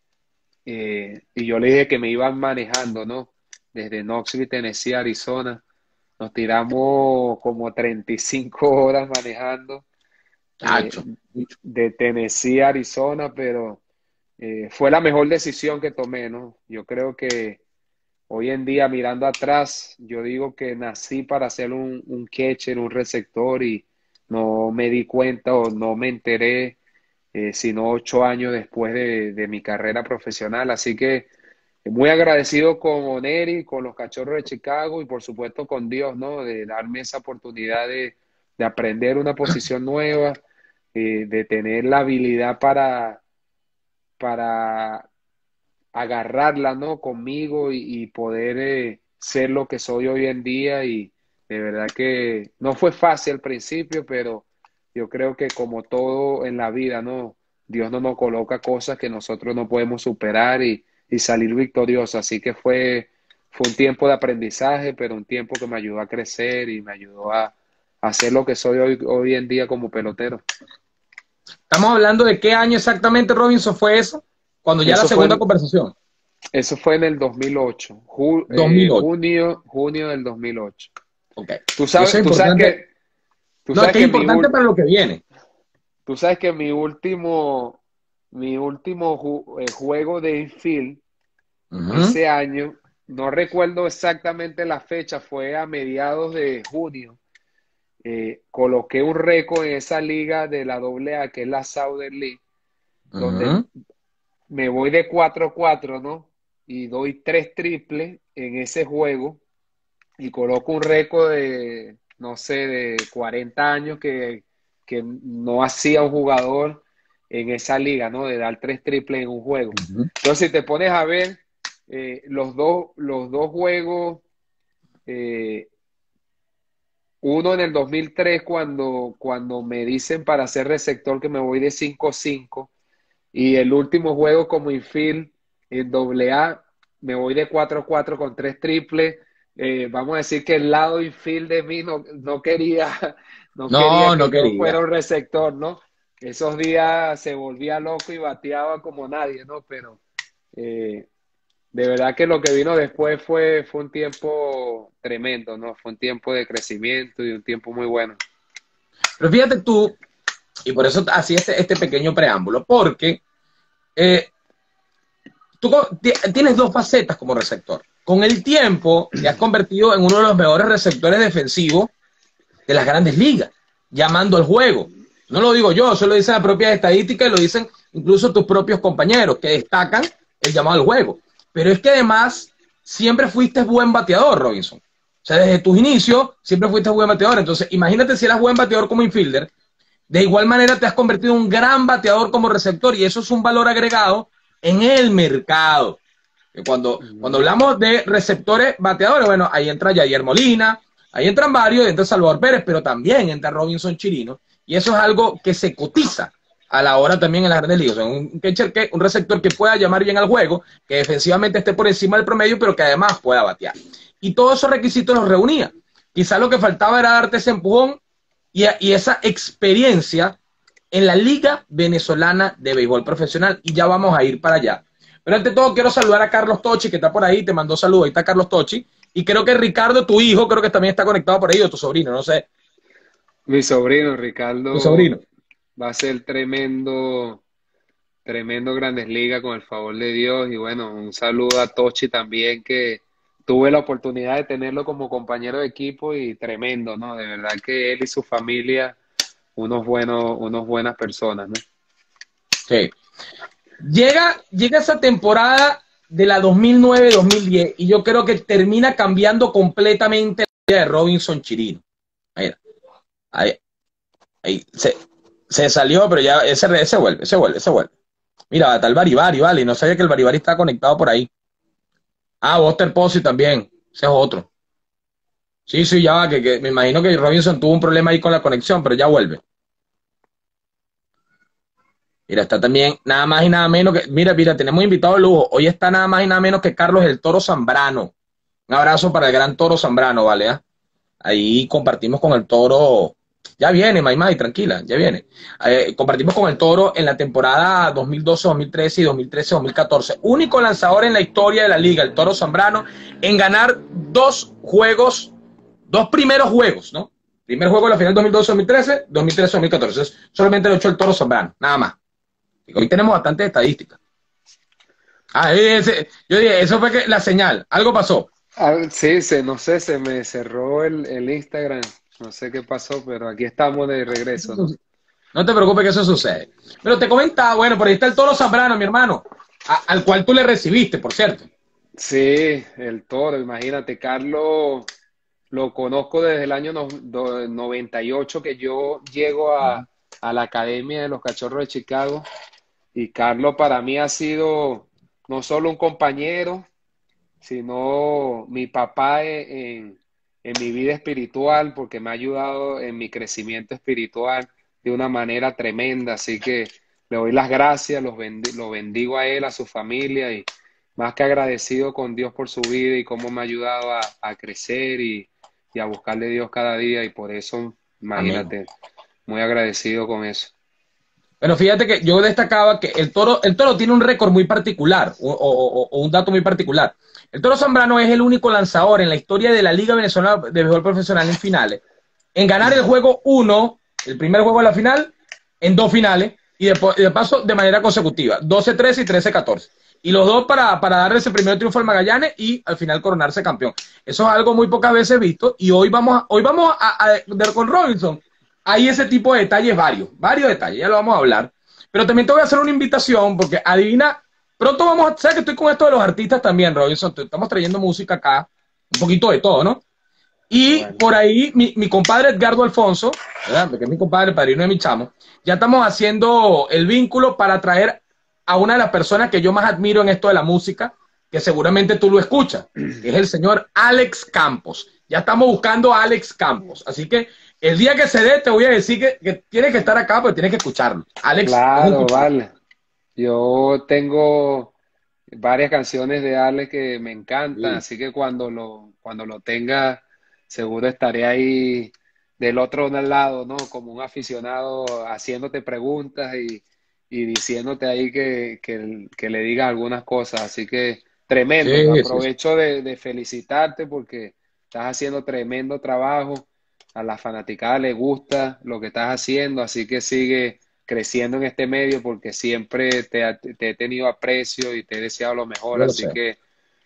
Eh, y yo le dije que me iban manejando, ¿no? Desde Knoxville, Tennessee, a Arizona. Nos tiramos como treinta y cinco horas manejando eh, Chacho. de Tennessee a Arizona, pero eh, fue la mejor decisión que tomé, ¿no? Yo creo que hoy en día, mirando atrás, yo digo que nací para ser un, un catcher, un receptor, y no me di cuenta o no me enteré eh, sino ocho años después de, de mi carrera profesional. Así que muy agradecido con Oneri, con los Cachorros de Chicago, y por supuesto con Dios, ¿no? De darme esa oportunidad de, de aprender una posición nueva, eh, de tener la habilidad para, para agarrarla, ¿no? Conmigo, y, y poder eh, ser lo que soy hoy en día. Y de verdad que no fue fácil al principio, pero yo creo que como todo en la vida, ¿no? Dios no nos coloca cosas que nosotros no podemos superar, y, y salir victoriosos. Así que fue, fue un tiempo de aprendizaje, pero un tiempo que me ayudó a crecer y me ayudó a, a ser lo que soy hoy, hoy en día como pelotero. Estamos hablando de qué año exactamente, Robinson, fue eso, cuando ya la Eso fue segunda en, conversación. Eso fue en el dos mil ocho, ju- eh, dos mil ocho. junio, junio del dos mil ocho. Ok. Tú Y eso sabes, es tú sabes importante. que, tú No, es sabes que es que mi, importante ul- para lo que viene. tú sabes que mi último, mi último ju- eh, juego de infield Ujú, ese año, no recuerdo exactamente la fecha, fue a mediados de junio. Eh, coloqué un récord en esa liga de la doble A, que es la Southern League, donde ujú. me voy de cuatro cuatro, ¿no? Y doy tres triples en ese juego y coloco un récord de, no sé, de cuarenta años que, que no hacía un jugador en esa liga, ¿no? De dar tres triples en un juego. Ujú. Entonces, si te pones a ver eh, los dos, los dos juegos, eh, uno en el dos mil tres cuando, cuando me dicen para ser receptor que me voy de cinco cinco, y el último juego como infield en doble A, me voy de cuatro cuatro con tres triples. Eh, vamos a decir que el lado infield de mí no, no quería, no No, quería no que yo fuera quería. un receptor, ¿no? Esos días se volvía loco y bateaba como nadie, ¿no? Pero eh, de verdad que lo que vino después fue, fue un tiempo tremendo, ¿no? Fue un tiempo de crecimiento y un tiempo muy bueno. Pero fíjate tú, y por eso hacía este, este pequeño preámbulo, porque eh, tú tienes dos facetas como receptor. Con el tiempo te has convertido en uno de los mejores receptores defensivos de las grandes ligas, llamando al juego. No lo digo yo, eso lo dicen las propias estadísticas y lo dicen incluso tus propios compañeros que destacan el llamado al juego. Pero es que además siempre fuiste buen bateador, Robinson. O sea, desde tus inicios siempre fuiste buen bateador. Entonces, imagínate si eras buen bateador como infielder, de igual manera te has convertido en un gran bateador como receptor y eso es un valor agregado en el mercado. Cuando, cuando Ujú. hablamos de receptores bateadores, bueno, ahí entra Yadier Molina, ahí entran varios, entra Salvador Pérez, pero también entra Robinson Chirino, y eso es algo que se cotiza a la hora también en las grandes ligas. O sea, un, catcher que, un receptor que pueda llamar bien al juego, que defensivamente esté por encima del promedio, pero que además pueda batear. Y todos esos requisitos los reunía. Quizás lo que faltaba era darte ese empujón y, y esa experiencia en la Liga Venezolana de Béisbol Profesional, y ya vamos a ir para allá. Pero ante todo quiero saludar a Carlos Tochi, que está por ahí, te mandó saludos, ahí está Carlos Tochi, y creo que Ricardo, tu hijo, creo que también está conectado por ahí, o tu sobrino, no sé, Mi sobrino tu Ricardo sobrino. va a ser tremendo, tremendo Grandes Ligas con el favor de Dios. Y bueno, un saludo a Tochi también, que tuve la oportunidad de tenerlo como compañero de equipo y tremendo, ¿no? De verdad que él y su familia, unos buenos, unos buenas personas, ¿no? Sí. Llega, llega esa temporada de la dos mil nueve dos mil diez y yo creo que termina cambiando completamente la vida de Robinson Chirino. Ahí, ahí, ahí se, se salió, pero ya ese, ese vuelve, ese vuelve, ese vuelve. Mira, está el Baribari, vale, no sabía que el Baribari estaba conectado por ahí. Ah, Buster Posey también, ese es otro. Sí, sí, ya va, que, que me imagino que Robinson tuvo un problema ahí con la conexión, pero ya vuelve. Mira, está también nada más y nada menos que, mira, mira, tenemos invitado de lujo. Hoy está nada más y nada menos que Carlos el Toro Zambrano. Un abrazo para el gran Toro Zambrano, ¿vale? ¿Ah? Ahí compartimos con el Toro. Ya viene, Maymay, tranquila, ya viene. Eh, compartimos con el Toro en la temporada dos mil doce, dos mil trece y dos mil trece, dos mil catorce. Único lanzador en la historia de la liga, el Toro Zambrano, en ganar dos juegos, dos primeros juegos, ¿no? Primer juego de la final dos mil doce, dos mil trece, dos mil trece, dos mil catorce. Entonces, solamente lo echó el Toro Zambrano, nada más. Hoy tenemos bastante estadísticas. Ah, ese, yo dije, eso fue que la señal, algo pasó. Ah, sí, se, no sé, se me cerró el, el Instagram, no sé qué pasó, pero aquí estamos de regreso, ¿no? No te preocupes que eso sucede. Pero te comentaba, bueno, por ahí está el Toro Zambrano, mi hermano, a, al cual tú le recibiste, por cierto. Sí, el Toro, imagínate, Carlos, lo conozco desde el año no- do- noventa y ocho que yo llego a, a la Academia de los Cachorros de Chicago, y Carlos para mí ha sido no solo un compañero, sino mi papá en, en- en mi vida espiritual, porque me ha ayudado en mi crecimiento espiritual de una manera tremenda. Así que le doy las gracias, los bendi- lo bendigo a él, a su familia, y más que agradecido con Dios por su vida y cómo me ha ayudado a, a crecer y, y a buscarle a Dios cada día. Y por eso, Amén. imagínate, muy agradecido con eso. Pero fíjate que yo destacaba que el Toro, el Toro tiene un récord muy particular, o, o- o un dato muy particular. El Toro Zambrano es el único lanzador en la historia de la Liga Venezolana de Béisbol Profesional en finales en ganar el juego uno, el primer juego de la final, en dos finales, y de, de paso de manera consecutiva, doce trece y trece catorce. Y los dos para, para darle ese primer triunfo al Magallanes y al final coronarse campeón. Eso es algo muy pocas veces visto, y hoy vamos a, hoy vamos a, a, a con Robinson. Hay ese tipo de detalles, varios, varios detalles, ya lo vamos a hablar. Pero también te voy a hacer una invitación, porque adivina, pronto vamos a, sabes que estoy con esto de los artistas también, Robinson, estamos trayendo música acá, un poquito de todo, ¿no? Y Bueno, por ahí mi, mi compadre Edgardo Alfonso, ¿verdad? Porque es mi compadre, el padrino de mi chamo, ya estamos haciendo el vínculo para traer a una de las personas que yo más admiro en esto de la música, que seguramente tú lo escuchas, que es el señor Alex Campos. Ya estamos buscando a Alex Campos. Así que el día que se dé, te voy a decir que, que tienes que estar acá, pero tienes que escucharlo. Alex es un claro, tipo. vale. Yo tengo varias canciones de Ale que me encantan, Sí, así que cuando lo, cuando lo tenga, seguro estaré ahí del otro lado, ¿no? Como un aficionado haciéndote preguntas y, y diciéndote ahí que, que, que le digas algunas cosas. Así que tremendo. sí, sí, sí. Aprovecho de, de felicitarte porque estás haciendo tremendo trabajo. A la fanaticada le gusta lo que estás haciendo, así que sigue creciendo en este medio porque siempre te, ha- te he tenido aprecio y te he deseado lo mejor, Yo lo así sé. que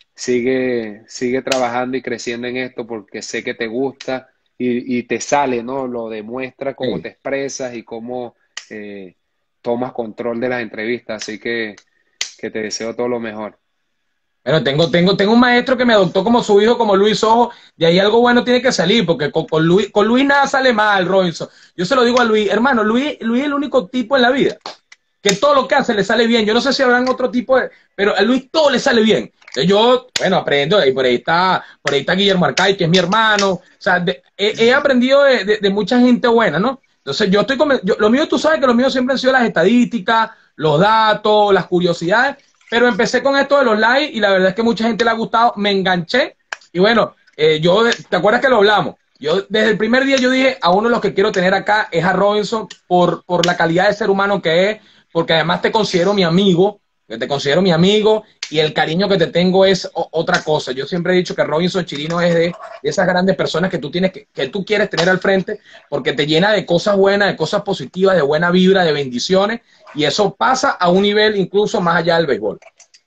sigue, sigue trabajando y creciendo en esto porque sé que te gusta y, y te sale, ¿no? Lo demuestra cómo te Sí. expresas y cómo eh, tomas control de las entrevistas, así que, que te deseo todo lo mejor. Bueno, tengo, tengo, tengo un maestro que me adoptó como su hijo, como Luis Ojo, y ahí algo bueno tiene que salir, porque con, con Luis, con Luis nada sale mal, Robinson. Yo se lo digo a Luis, hermano, Luis, Luis es el único tipo en la vida que todo lo que hace le sale bien. Yo no sé si habrán otro tipo de, pero a Luis todo le sale bien. Entonces yo, bueno, aprendo, y por ahí está, por ahí está Guillermo Arcay, que es mi hermano. O sea, de- he, he aprendido de, de- de mucha gente buena, ¿no? Entonces yo estoy, conven- yo- lo mío, tú sabes que lo mío siempre han sido las estadísticas, los datos, las curiosidades, pero empecé con esto de los likes y la verdad es que mucha gente le ha gustado, me enganché y bueno, eh, yo, ¿te acuerdas que lo hablamos? Yo desde el primer día yo dije, a uno de los que quiero tener acá es a Robinson por, por la calidad de ser humano que es, porque además te considero mi amigo, que te considero mi amigo y el cariño que te tengo es o- otra cosa. Yo siempre he dicho que Robinson Chirino es de, de esas grandes personas que tú tienes que, que tú quieres tener al frente porque te llena de cosas buenas, de cosas positivas, de buena vibra, de bendiciones y eso pasa a un nivel incluso más allá del béisbol.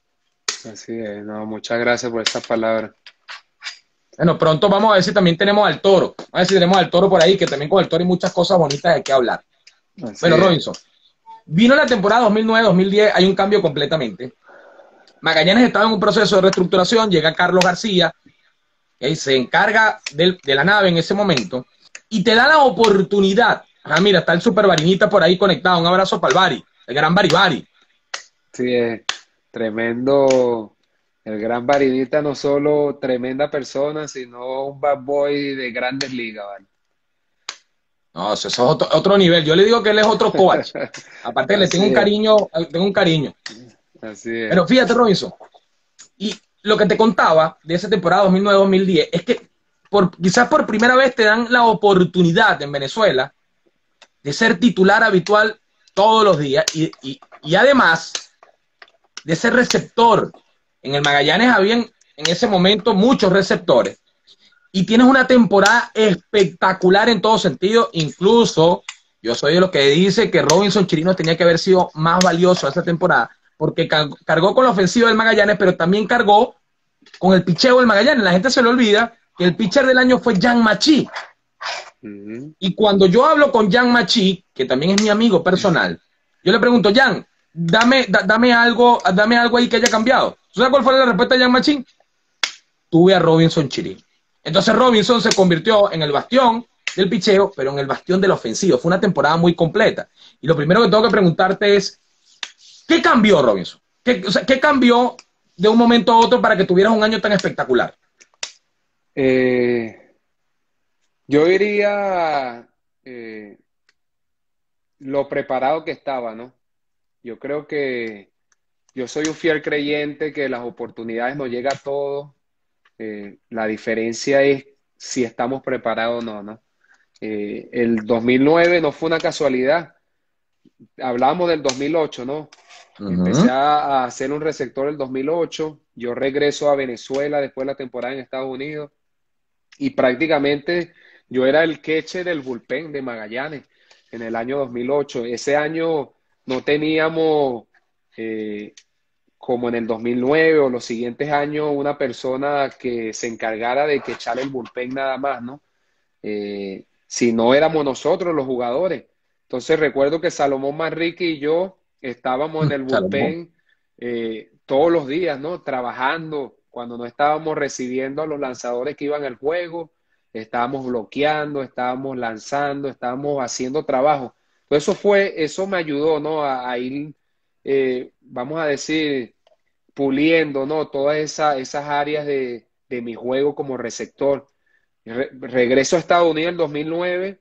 Así es, no, muchas gracias por estas palabras. Bueno, pronto vamos a ver si también tenemos al Toro. Vamos a ver si tenemos al Toro por ahí, que también con el Toro hay muchas cosas bonitas de qué hablar. Así Bueno, es. Robinson, vino la temporada dos mil nueve dos mil diez, hay un cambio completamente. Magallanes estaba en un proceso de reestructuración, llega Carlos García, que se encarga del- de la nave en ese momento, y te da la oportunidad. Ah, mira, está el Super Varinita por ahí conectado. Un abrazo para el Bari, el gran Bari Bari. Sí, es tremendo. El gran Barinita no solo tremenda persona, sino un bad boy de grandes ligas, ¿vale? No, eso es otro, otro nivel. Yo le digo que él es otro coach. Aparte, le tengo Así un es, cariño, tengo un cariño. así es. Pero fíjate, Robinson, y lo que te contaba de esa temporada dos mil nueve dos mil diez es que por, quizás por primera vez te dan la oportunidad en Venezuela de ser titular habitual todos los días y, y, y además de ser receptor. En el Magallanes habían en ese momento muchos receptores y tienes una temporada espectacular en todo sentido. Incluso yo soy de los que dice que Robinson Chirinos tenía que haber sido más valioso esa temporada porque cargó con la ofensiva del Magallanes, pero también cargó con el picheo del Magallanes. La gente se le olvida que el pitcher del año fue Jan Machi. Ujú. Y cuando yo hablo con Jan Machi, que también es mi amigo personal, yo le pregunto, Jan, dame, da, dame, algo, dame algo ahí que haya cambiado. ¿Tú sabes cuál fue la respuesta de Jan Machi? Tuve a Robinson Chirino. Entonces Robinson se convirtió en el bastión del picheo, pero en el bastión de la ofensiva. Fue una temporada muy completa. Y lo primero que tengo que preguntarte es, ¿qué cambió, Robinson? ¿Qué, o sea, ¿qué cambió de un momento a otro para que tuvieras un año tan espectacular? Eh, yo diría eh, lo preparado que estaba, ¿no? Yo creo que yo soy un fiel creyente que las oportunidades nos llegan a todos. Eh, la diferencia es si estamos preparados o no, ¿no? Eh, el dos mil nueve no fue una casualidad. Hablábamos del dos mil ocho, ¿no? Empecé Ujú. a, a ser un receptor el dos mil ocho. Yo regreso a Venezuela después de la temporada en Estados Unidos y prácticamente yo era el catcher del bullpen de Magallanes en el año dos mil ocho. Ese año no teníamos, eh, como en el dos mil nueve o los siguientes años, una persona que se encargara de que echara el bullpen nada más, ¿no? Eh, si no éramos nosotros los jugadores. Entonces recuerdo que Salomón Manrique y yo estábamos en el Salomón. bullpen eh, todos los días, ¿no? Trabajando cuando no estábamos recibiendo a los lanzadores que iban al juego, estábamos bloqueando, estábamos lanzando, estábamos haciendo trabajo. Entonces eso fue, eso me ayudó, ¿no? A, a ir, eh, vamos a decir, puliendo, ¿no? Todas esa, esas áreas de, de mi juego como receptor. Re- regreso a Estados Unidos en dos mil nueve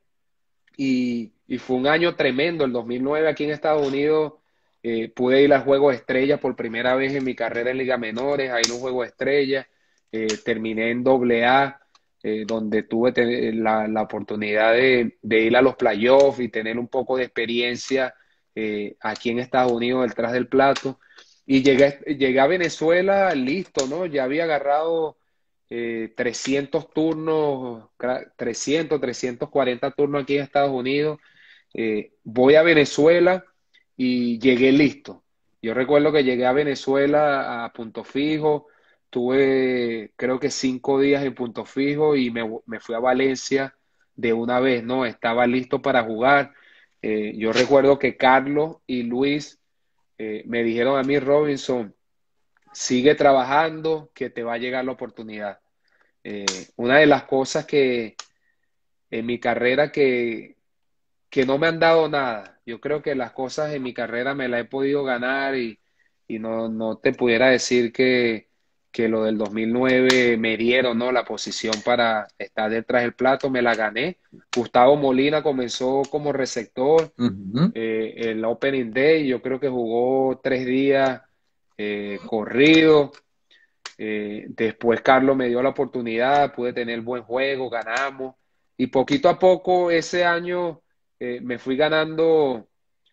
y, y fue un año tremendo. El dos mil nueve aquí en Estados Unidos eh, pude ir al Juego de Estrellas por primera vez en mi carrera en Liga Menores, ahí en un Juego de Estrellas. Eh, terminé en doble A, eh, donde tuve te- la, la oportunidad de, de ir a los playoffs y tener un poco de experiencia eh, aquí en Estados Unidos detrás del plato. Y llegué, llegué a Venezuela listo, ¿no? Ya había agarrado eh, trescientos turnos, trescientos, trescientos cuarenta turnos aquí en Estados Unidos. Eh, voy a Venezuela y llegué listo. Yo recuerdo que llegué a Venezuela a Punto Fijo, tuve creo que cinco días en Punto Fijo y me, me fui a Valencia de una vez, ¿no? Estaba listo para jugar. Eh, yo recuerdo que Carlos y Luis eh, me dijeron a mí, Robinson, sigue trabajando, que te va a llegar la oportunidad. Eh, una de las cosas que en mi carrera que, que no me han dado nada, yo creo que las cosas en mi carrera me las he podido ganar y, y no, no te pudiera decir que, que lo del dos mil nueve me dieron, ¿no? La posición para estar detrás del plato, me la gané. Gustavo Molina comenzó como receptor, Ujú. eh, el Opening Day, yo creo que jugó tres días eh, corrido. Eh, después Carlos me dio la oportunidad, pude tener buen juego, ganamos. Y poquito a poco ese año eh, me fui ganando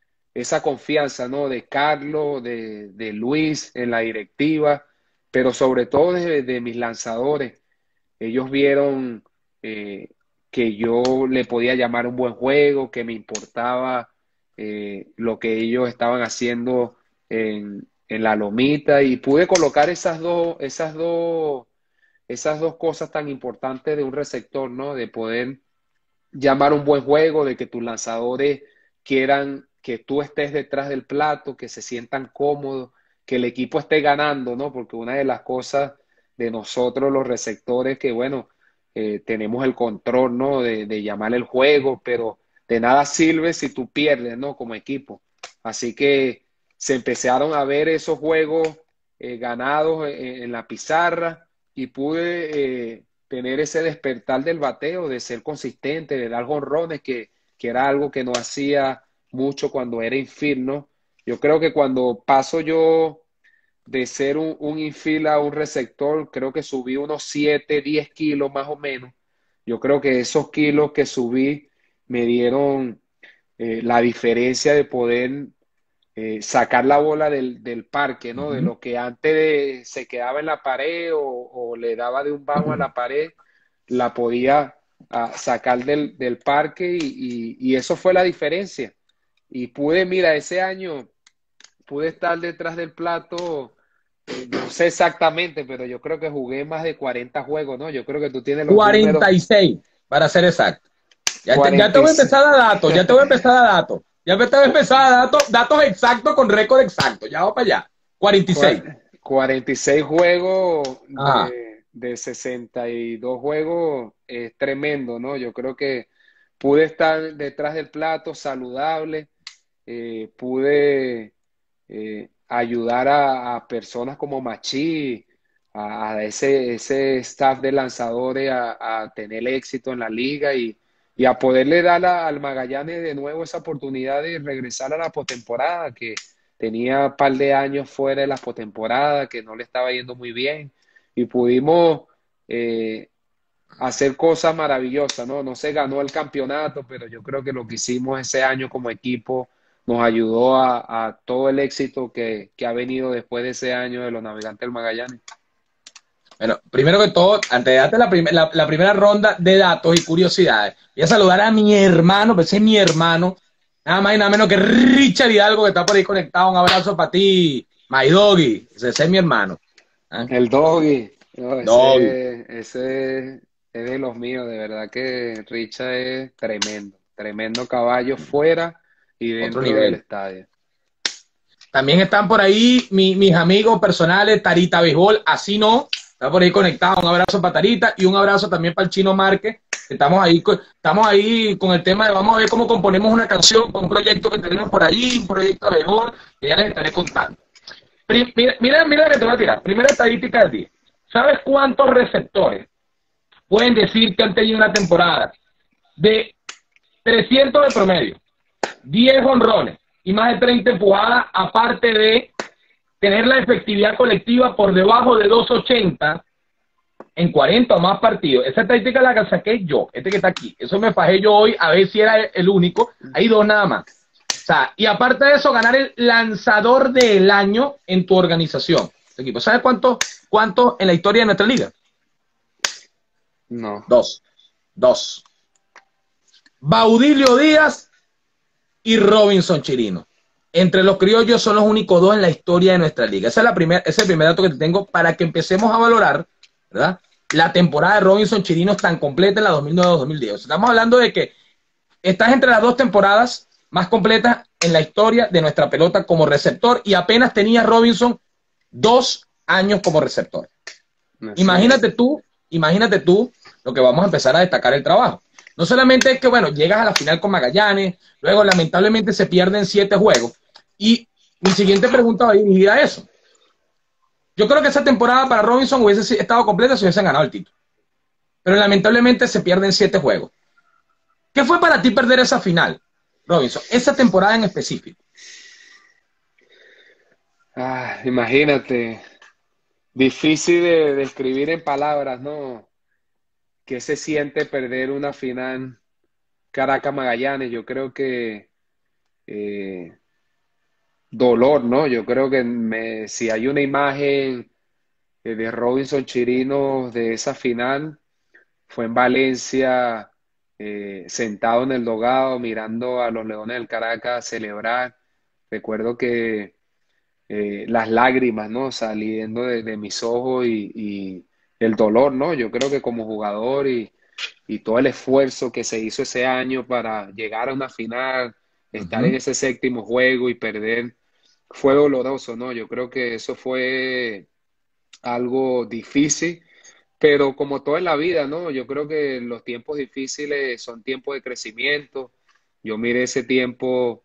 esa confianza, ¿no? De Carlos, de, de Luis en la directiva, pero sobre todo de, de mis lanzadores. Ellos vieron eh, que yo le podía llamar un buen juego, que me importaba eh, lo que ellos estaban haciendo en, en la lomita y pude colocar esas dos, esas dos, esas dos cosas tan importantes de un receptor, ¿no? De poder llamar un buen juego, de que tus lanzadores quieran que tú estés detrás del plato, que se sientan cómodos, que el equipo esté ganando, ¿no? Porque una de las cosas de nosotros los receptores que, bueno, eh, tenemos el control, ¿no? De, de llamar el juego, pero de nada sirve si tú pierdes, ¿no? Como equipo. Así que se empezaron a ver esos juegos eh, ganados en, en la pizarra y pude eh, tener ese despertar del bateo, de ser consistente, de dar jonrones, que, que era algo que no hacía mucho cuando era infield, ¿no? Yo creo que cuando paso yo de ser un, un infield a un receptor, creo que subí unos siete diez kilos más o menos. Yo creo que esos kilos que subí me dieron eh, la diferencia de poder eh, sacar la bola del, del parque, ¿no? De Ujú. lo que antes de- se quedaba en la pared o, o le daba de un bajo a la pared, la podía ah, sacar del, del parque y, y- y eso fue la diferencia. Y pude, mira, ese año pude estar detrás del plato, eh, no sé exactamente, pero yo creo que jugué más de cuarenta juegos, ¿no? Yo creo que tú tienes los números, cuarenta y seis, para ser exacto. Ya te, ya te voy a cuarenta y seis. empezar a dar datos, ya te voy a empezar a dar datos. Ya te voy a empezar a dar datos, datos exactos con récord exacto. Ya vamos para allá. cuarenta y seis. Cua- cuarenta y seis juegos Ajá. de, de sesenta y dos juegos es tremendo, ¿no? Yo creo que pude estar detrás del plato saludable, eh, pude eh, ayudar a, a personas como Machi, a, a ese, ese staff de lanzadores a, a tener éxito en la liga y, y a poderle dar a- al Magallanes de nuevo esa oportunidad de regresar a la postemporada, que tenía un par de años fuera de la postemporada, que no le estaba yendo muy bien y pudimos eh, hacer cosas maravillosas, ¿no? No se ganó el campeonato, pero yo creo que lo que hicimos ese año como equipo nos ayudó a, a todo el éxito que, que ha venido después de ese año de los Navegantes del Magallanes. Bueno, primero que todo, antes de darte la, prim la, la primera ronda de datos y curiosidades, voy a saludar a mi hermano, pues ese es mi hermano, nada más y nada menos que Richard Hidalgo, que está por ahí conectado. Un abrazo para ti, my doggy. Ese, ese es mi hermano. ¿Ah? El Doggy, no, Doggy. ese, ese es de los míos, de verdad que Richard es tremendo, tremendo caballo fuera y Otro dentro del nivel. estadio. También están por ahí mi, mis amigos personales, Tarita Béisbol, así no, está por ahí conectado. Un abrazo para Tarita y un abrazo también para el Chino Márquez. Estamos ahí, estamos ahí con el tema de vamos a ver cómo componemos una canción con un proyecto que tenemos por ahí, un proyecto de béisbol, que ya les estaré contando. Mira, mira, mira que te voy a tirar. Primera estadística del día. ¿Sabes cuántos receptores pueden decir que han tenido una temporada de trescientos de promedio, diez honrones y más de treinta empujadas, aparte de tener la efectividad colectiva por debajo de doscientos ochenta en cuarenta o más partidos? Esa estadística la saqué yo, este que está aquí. Eso me fajé yo hoy a ver si era el único. Hay dos nada más. O sea, y aparte de eso, ganar el lanzador del año en tu organización. Equipo. ¿Sabes cuánto, cuánto en la historia de nuestra liga? No. Dos. Dos. Baudilio Díaz y Robinson Chirino. Entre los criollos son los únicos dos en la historia de nuestra liga. Esa es la primera, ese es el primer dato que te tengo para que empecemos a valorar, ¿verdad?, la temporada de Robinson Chirinos tan completa en la dos mil nueve dos mil diez. Estamos hablando de que estás entre las dos temporadas más completas en la historia de nuestra pelota como receptor y apenas tenía Robinson dos años como receptor. Así imagínate es. tú, imagínate tú lo que vamos a empezar a destacar el trabajo. No solamente es que, bueno, llegas a la final con Magallanes, luego lamentablemente se pierden siete juegos. Y mi siguiente pregunta va dirigida a eso. Yo creo que esa temporada para Robinson hubiese estado completa si hubiesen ganado el título. Pero lamentablemente se pierden siete juegos. ¿Qué fue para ti perder esa final, Robinson? Esa temporada en específico. Ah, imagínate. Difícil de describir en palabras, ¿no? ¿Qué se siente perder una final Caracas-Magallanes? Yo creo que eh, dolor, ¿no? Yo creo que me, si hay una imagen eh, de Robinson Chirinos de esa final, fue en Valencia, eh, sentado en el dogado, mirando a los Leones del Caracas celebrar. Recuerdo que eh, las lágrimas, ¿no?, saliendo de, de mis ojos y, y el dolor, ¿no? Yo creo que como jugador y, y todo el esfuerzo que se hizo ese año para llegar a una final, estar Uh-huh. en ese séptimo juego y perder, fue doloroso, ¿no? Yo creo que eso fue algo difícil, pero como todo en la vida, ¿no? Yo creo que los tiempos difíciles son tiempos de crecimiento. Yo miré ese tiempo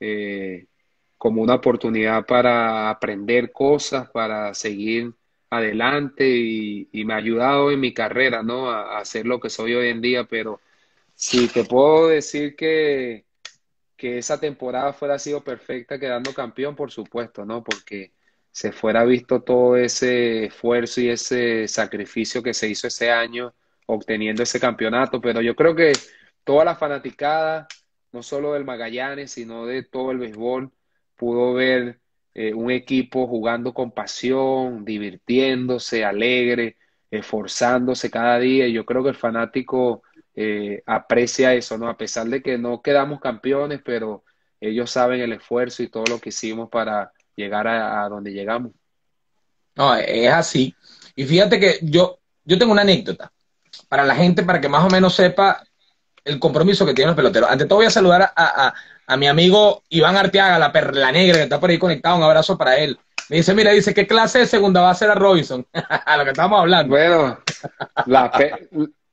eh, como una oportunidad para aprender cosas, para seguir adelante y, y me ha ayudado en mi carrera, ¿no?, a, a ser lo que soy hoy en día. Pero si te puedo decir que, que esa temporada fuera sido perfecta quedando campeón, por supuesto, ¿no? Porque se fuera visto todo ese esfuerzo y ese sacrificio que se hizo ese año obteniendo ese campeonato. Pero yo creo que toda la fanaticada, no solo del Magallanes, sino de todo el béisbol, pudo ver eh, un equipo jugando con pasión, divirtiéndose, alegre, esforzándose cada día. Y yo creo que el fanático eh, aprecia eso, ¿no? A pesar de que no quedamos campeones, pero ellos saben el esfuerzo y todo lo que hicimos para llegar a, a donde llegamos. No, es así. Y fíjate que yo, yo tengo una anécdota para la gente, para que más o menos sepa el compromiso que tienen los peloteros. Ante todo voy a saludar a, a, a mi amigo Iván Arteaga, la perla negra, que está por ahí conectado. Un abrazo para él. Me dice, mira, dice, ¿qué clase de segunda va a hacer a Robinson? A lo que estamos hablando. Bueno, la, pe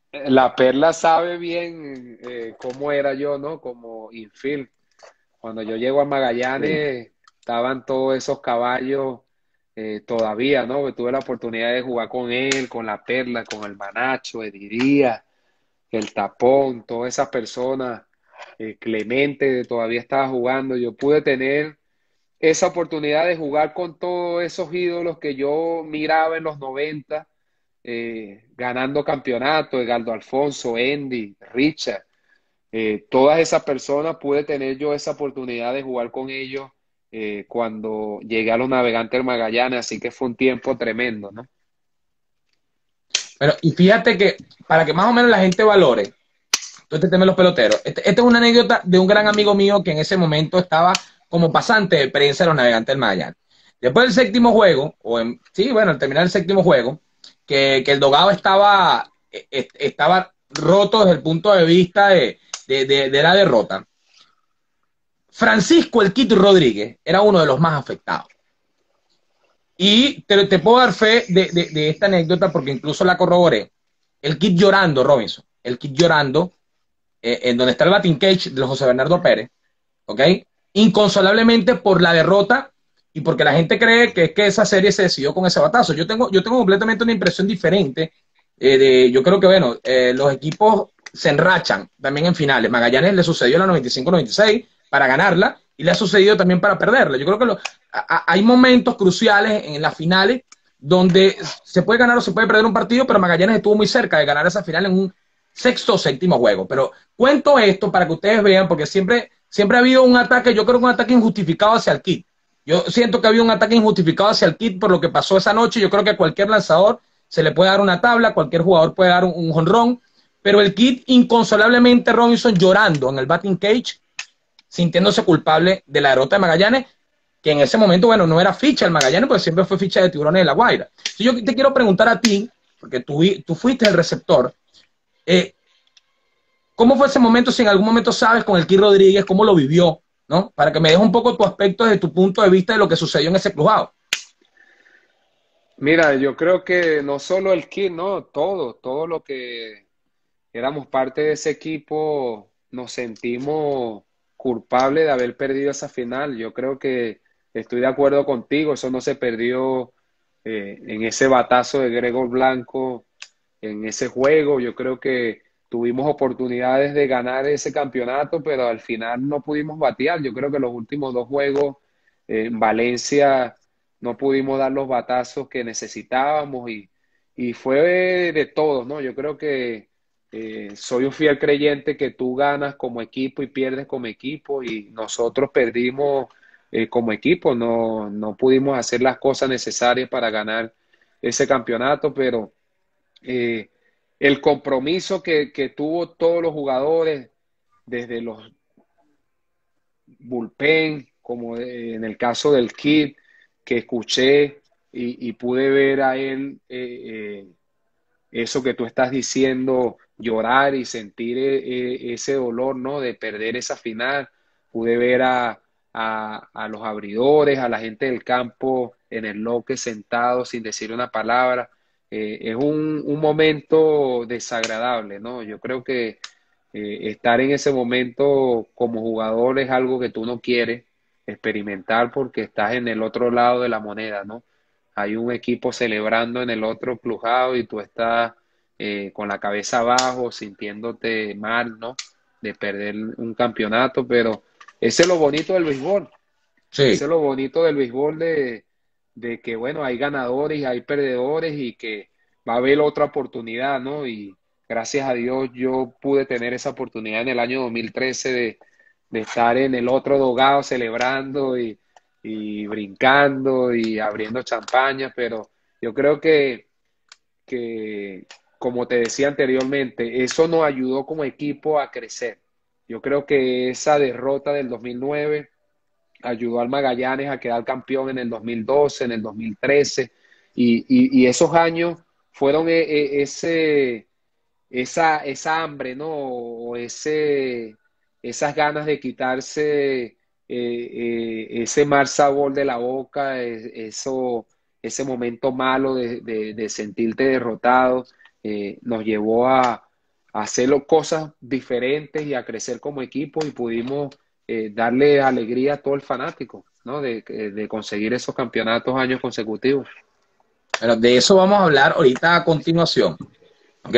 la perla sabe bien eh, cómo era yo, ¿no? Como infield. Cuando yo llego a Sí. Magallanes, estaban todos esos caballos eh, todavía, ¿no? Tuve la oportunidad de jugar con él, con la perla, con el Manacho, Ediría, el Tapón, todas esas personas. Eh, Clemente todavía estaba jugando. Yo pude tener esa oportunidad de jugar con todos esos ídolos que yo miraba en los noventa, eh, ganando campeonatos, Edgardo Alfonso, Andy, Richard, eh, todas esas personas pude tener yo esa oportunidad de jugar con ellos eh, cuando llegué a los Navegantes del Magallanes, así que fue un tiempo tremendo, ¿no? Pero, y fíjate que, para que más o menos la gente valore todo este tema de los peloteros, este, esta es una anécdota de un gran amigo mío que en ese momento estaba como pasante de prensa de los Navegantes del Magallanes. Después del séptimo juego, o en, sí, bueno, al terminar el séptimo juego, que, que el dogado estaba, eh, estaba roto desde el punto de vista de, de, de, de la derrota. Francisco el Kid Rodríguez era uno de los más afectados. Y te, te puedo dar fe de, de, de esta anécdota porque incluso la corroboré. El Kid llorando, Robinson. El Kid llorando, eh, en donde está el batting cage de José Bernardo Pérez, ¿ok? Inconsolablemente por la derrota y porque la gente cree que es que esa serie se decidió con ese batazo. Yo tengo, yo tengo completamente una impresión diferente. Eh, de, yo creo que, bueno, eh, los equipos se enrachan también en finales. Magallanes le sucedió en la noventa y cinco noventa y seis para ganarla y le ha sucedido también para perderla. Yo creo que lo, a, a, hay momentos cruciales en las finales donde se puede ganar o se puede perder un partido, pero Magallanes estuvo muy cerca de ganar esa final en un sexto o séptimo juego. Pero cuento esto para que ustedes vean, porque siempre, siempre ha habido un ataque, yo creo que un ataque injustificado hacia el Kid. Yo siento que había un ataque injustificado hacia el Kid por lo que pasó esa noche. Yo creo que a cualquier lanzador se le puede dar una tabla, cualquier jugador puede dar un jonrón, pero el Kid inconsolablemente, Robinson, llorando en el batting cage, sintiéndose culpable de la derrota de Magallanes, que en ese momento, bueno, no era ficha el Magallanes, porque siempre fue ficha de Tiburones de La Guaira. Entonces yo te quiero preguntar a ti, porque tú, tú fuiste el receptor, eh, ¿cómo fue ese momento? Si en algún momento sabes con el Kid Rodríguez, ¿cómo lo vivió? ¿No? Para que me dejes un poco tu aspecto desde tu punto de vista de lo que sucedió en ese cruzado. Mira, yo creo que no solo el Kid, no, todo, todo lo que éramos parte de ese equipo, nos sentimos culpables de haber perdido esa final. Yo creo que estoy de acuerdo contigo, eso no se perdió eh, en ese batazo de Gregor Blanco, en ese juego. Yo creo que tuvimos oportunidades de ganar ese campeonato, pero al final no pudimos batear. Yo creo que los últimos dos juegos eh, en Valencia no pudimos dar los batazos que necesitábamos y, y fue de, de todos, ¿no? Yo creo que eh, soy un fiel creyente que tú ganas como equipo y pierdes como equipo y nosotros perdimos eh, como equipo, no, no pudimos hacer las cosas necesarias para ganar ese campeonato, pero eh, el compromiso que, que tuvo todos los jugadores, desde los bullpen, como en el caso del Kid, que escuché y, y pude ver a él eh, eh, eso que tú estás diciendo, llorar y sentir eh, ese dolor, ¿no? De perder esa final. Pude ver a, a, a los abridores, a la gente del campo en el loque sentado sin decir una palabra. Eh, es un, un momento desagradable, ¿no? Yo creo que eh, estar en ese momento como jugador es algo que tú no quieres experimentar porque estás en el otro lado de la moneda, ¿no? Hay un equipo celebrando en el otro clujado y tú estás eh, con la cabeza abajo, sintiéndote mal, ¿no? De perder un campeonato, pero ese es lo bonito del béisbol. Sí. Ese es lo bonito del béisbol de, de que, bueno, hay ganadores y hay perdedores y que va a haber otra oportunidad, ¿no? Y gracias a Dios yo pude tener esa oportunidad en el año dos mil trece de, de estar en el otro dogado celebrando y, y brincando y abriendo champañas, pero yo creo que, que, como te decía anteriormente, eso nos ayudó como equipo a crecer. Yo creo que esa derrota del dos mil nueve ayudó al Magallanes a quedar campeón en el dos mil doce, en el dos mil trece, y, y, y esos años fueron e, e, ese, esa, esa hambre, ¿no? O ese, esas ganas de quitarse eh, eh, ese mal sabor de la boca, eso, ese momento malo de, de, de sentirte derrotado, eh, nos llevó a, a hacer cosas diferentes y a crecer como equipo y pudimos eh, darle alegría a todo el fanático, ¿no? De, de conseguir esos campeonatos años consecutivos. Pero de eso vamos a hablar ahorita a continuación, ¿ok?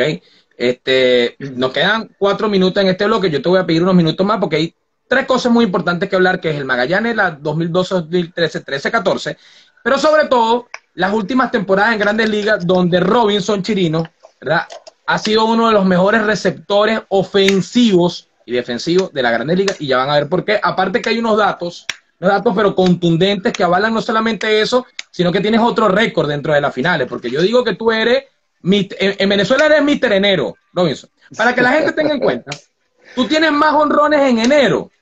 Este, nos quedan cuatro minutos en este bloque, yo te voy a pedir unos minutos más porque hay tres cosas muy importantes que hablar, que es el Magallanes, la dos mil doce, dos mil trece, trece, catorce, pero sobre todo las últimas temporadas en Grandes Ligas donde Robinson Chirino, ¿verdad?, ha sido uno de los mejores receptores ofensivos y defensivo de la Grandes Ligas, y ya van a ver por qué. Aparte que hay unos datos, unos datos pero contundentes que avalan no solamente eso, sino que tienes otro récord dentro de las finales, porque yo digo que tú eres, en Venezuela eres mister Enero, Robinson. Para que la gente tenga en cuenta, tú tienes más honrones en enero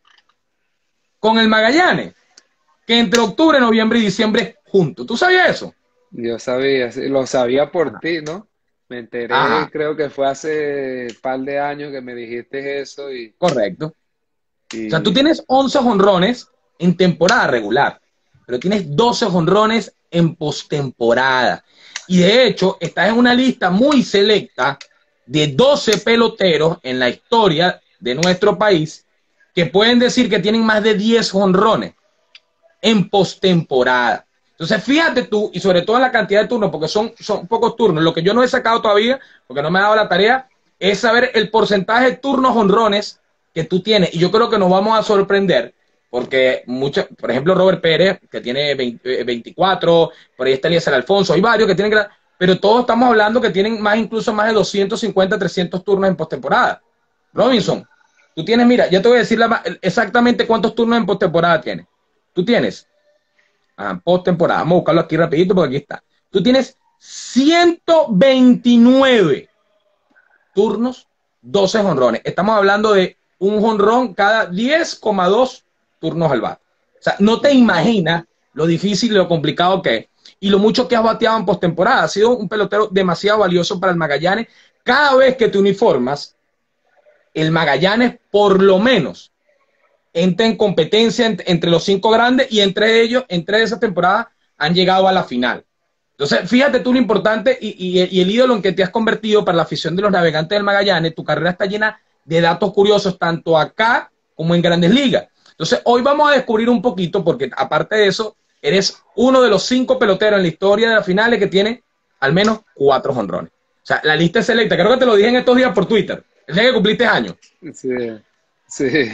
con el Magallanes que entre octubre, noviembre y diciembre juntos. ¿Tú sabías eso? Yo sabía, sí, lo sabía por ti, ¿no? Me enteré, Ajá. creo que fue hace un par de años que me dijiste eso y, Correcto. O sea, tú y tienes once jonrones en temporada regular, pero tienes doce jonrones en postemporada. Y de hecho, estás en una lista muy selecta de doce peloteros en la historia de nuestro país que pueden decir que tienen más de diez jonrones en postemporada. Entonces, fíjate tú, y sobre todo en la cantidad de turnos, porque son, son pocos turnos. Lo que yo no he sacado todavía, porque no me ha dado la tarea, es saber el porcentaje de turnos honrones que tú tienes. Y yo creo que nos vamos a sorprender, porque muchos, por ejemplo, Robert Pérez, que tiene veinte, veinticuatro, por ahí está Eliezer Alfonso, hay varios que tienen, que, pero todos estamos hablando que tienen más, incluso más de doscientos cincuenta, trescientos turnos en postemporada. Robinson, tú tienes, mira, ya te voy a decir la, exactamente cuántos turnos en postemporada tienes. Tú tienes, ah, postemporada, vamos a buscarlo aquí rapidito porque aquí está. Tú tienes ciento veintinueve turnos, doce jonrones. Estamos hablando de un jonrón cada diez coma dos turnos al bate. O sea, no te imaginas lo difícil y lo complicado que es. Y lo mucho que has bateado en postemporada. Has sido un pelotero demasiado valioso para el Magallanes. Cada vez que te uniformas, el Magallanes por lo menos entra en competencia ent entre los cinco grandes y entre ellos, entre esas temporadas, han llegado a la final. Entonces, fíjate tú lo importante y, y, y el ídolo en que te has convertido para la afición de los Navegantes del Magallanes. Tu carrera está llena de datos curiosos, tanto acá como en Grandes Ligas. Entonces, hoy vamos a descubrir un poquito, porque aparte de eso, eres uno de los cinco peloteros en la historia de las finales que tiene al menos cuatro jonrones. O sea, la lista es selecta. Creo que te lo dije en estos días por Twitter. El día que cumpliste años. sí, sí.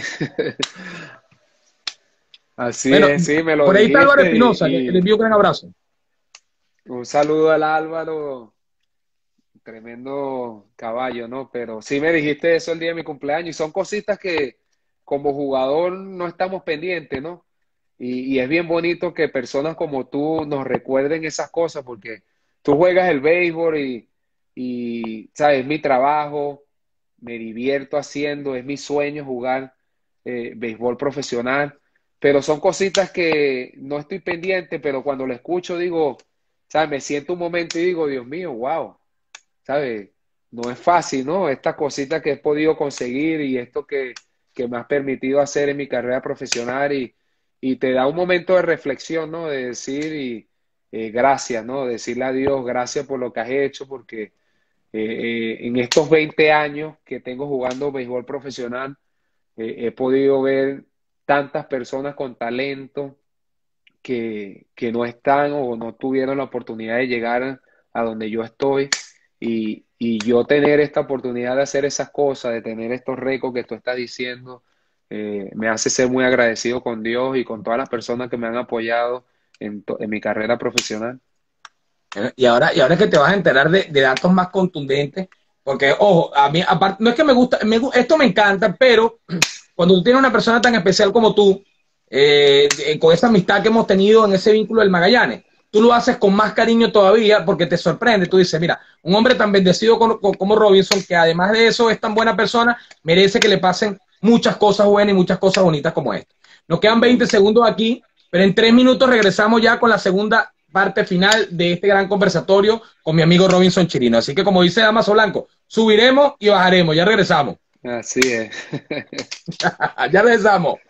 Así Bueno, es, sí, me lo por ahí está Álvaro dijiste Espinosa, que, que le y, envío un gran abrazo. y un saludo al Álvaro, tremendo caballo, ¿no? Pero sí me dijiste eso el día de mi cumpleaños y son cositas que como jugador no estamos pendientes, ¿no? Y, y es bien bonito que personas como tú nos recuerden esas cosas porque tú juegas el béisbol y, y ¿sabes? Es mi trabajo, me divierto haciendo, es mi sueño jugar eh, béisbol profesional, pero son cositas que no estoy pendiente, pero cuando lo escucho digo, ¿sabes? Me siento un momento y digo, Dios mío, wow, ¿sabes? No es fácil, ¿no? Estas cositas que he podido conseguir y esto que, que me has permitido hacer en mi carrera profesional y, y te da un momento de reflexión, ¿no? De decir y, eh, gracias, ¿no? Decirle a Dios, gracias por lo que has hecho, porque eh, eh, en estos veinte años que tengo jugando béisbol profesional, eh, he podido ver tantas personas con talento que, que no están o no tuvieron la oportunidad de llegar a donde yo estoy y, y yo tener esta oportunidad de hacer esas cosas, de tener estos récords que tú estás diciendo, eh, me hace ser muy agradecido con Dios y con todas las personas que me han apoyado en, en mi carrera profesional. Y ahora, y ahora es que te vas a enterar de, de datos más contundentes, porque, ojo, a mí, aparte, no es que me gusta, me, esto me encanta, pero cuando tú tienes una persona tan especial como tú, eh, con esa amistad que hemos tenido en ese vínculo del Magallanes, tú lo haces con más cariño todavía porque te sorprende. Tú dices, mira, un hombre tan bendecido como, como Robinson, que además de eso es tan buena persona, merece que le pasen muchas cosas buenas y muchas cosas bonitas como esta. Nos quedan veinte segundos aquí, pero en tres minutos regresamos ya con la segunda parte final de este gran conversatorio con mi amigo Robinson Chirino. Así que, como dice Damaso Blanco, subiremos y bajaremos. Ya regresamos. Así es. Ya regresamos.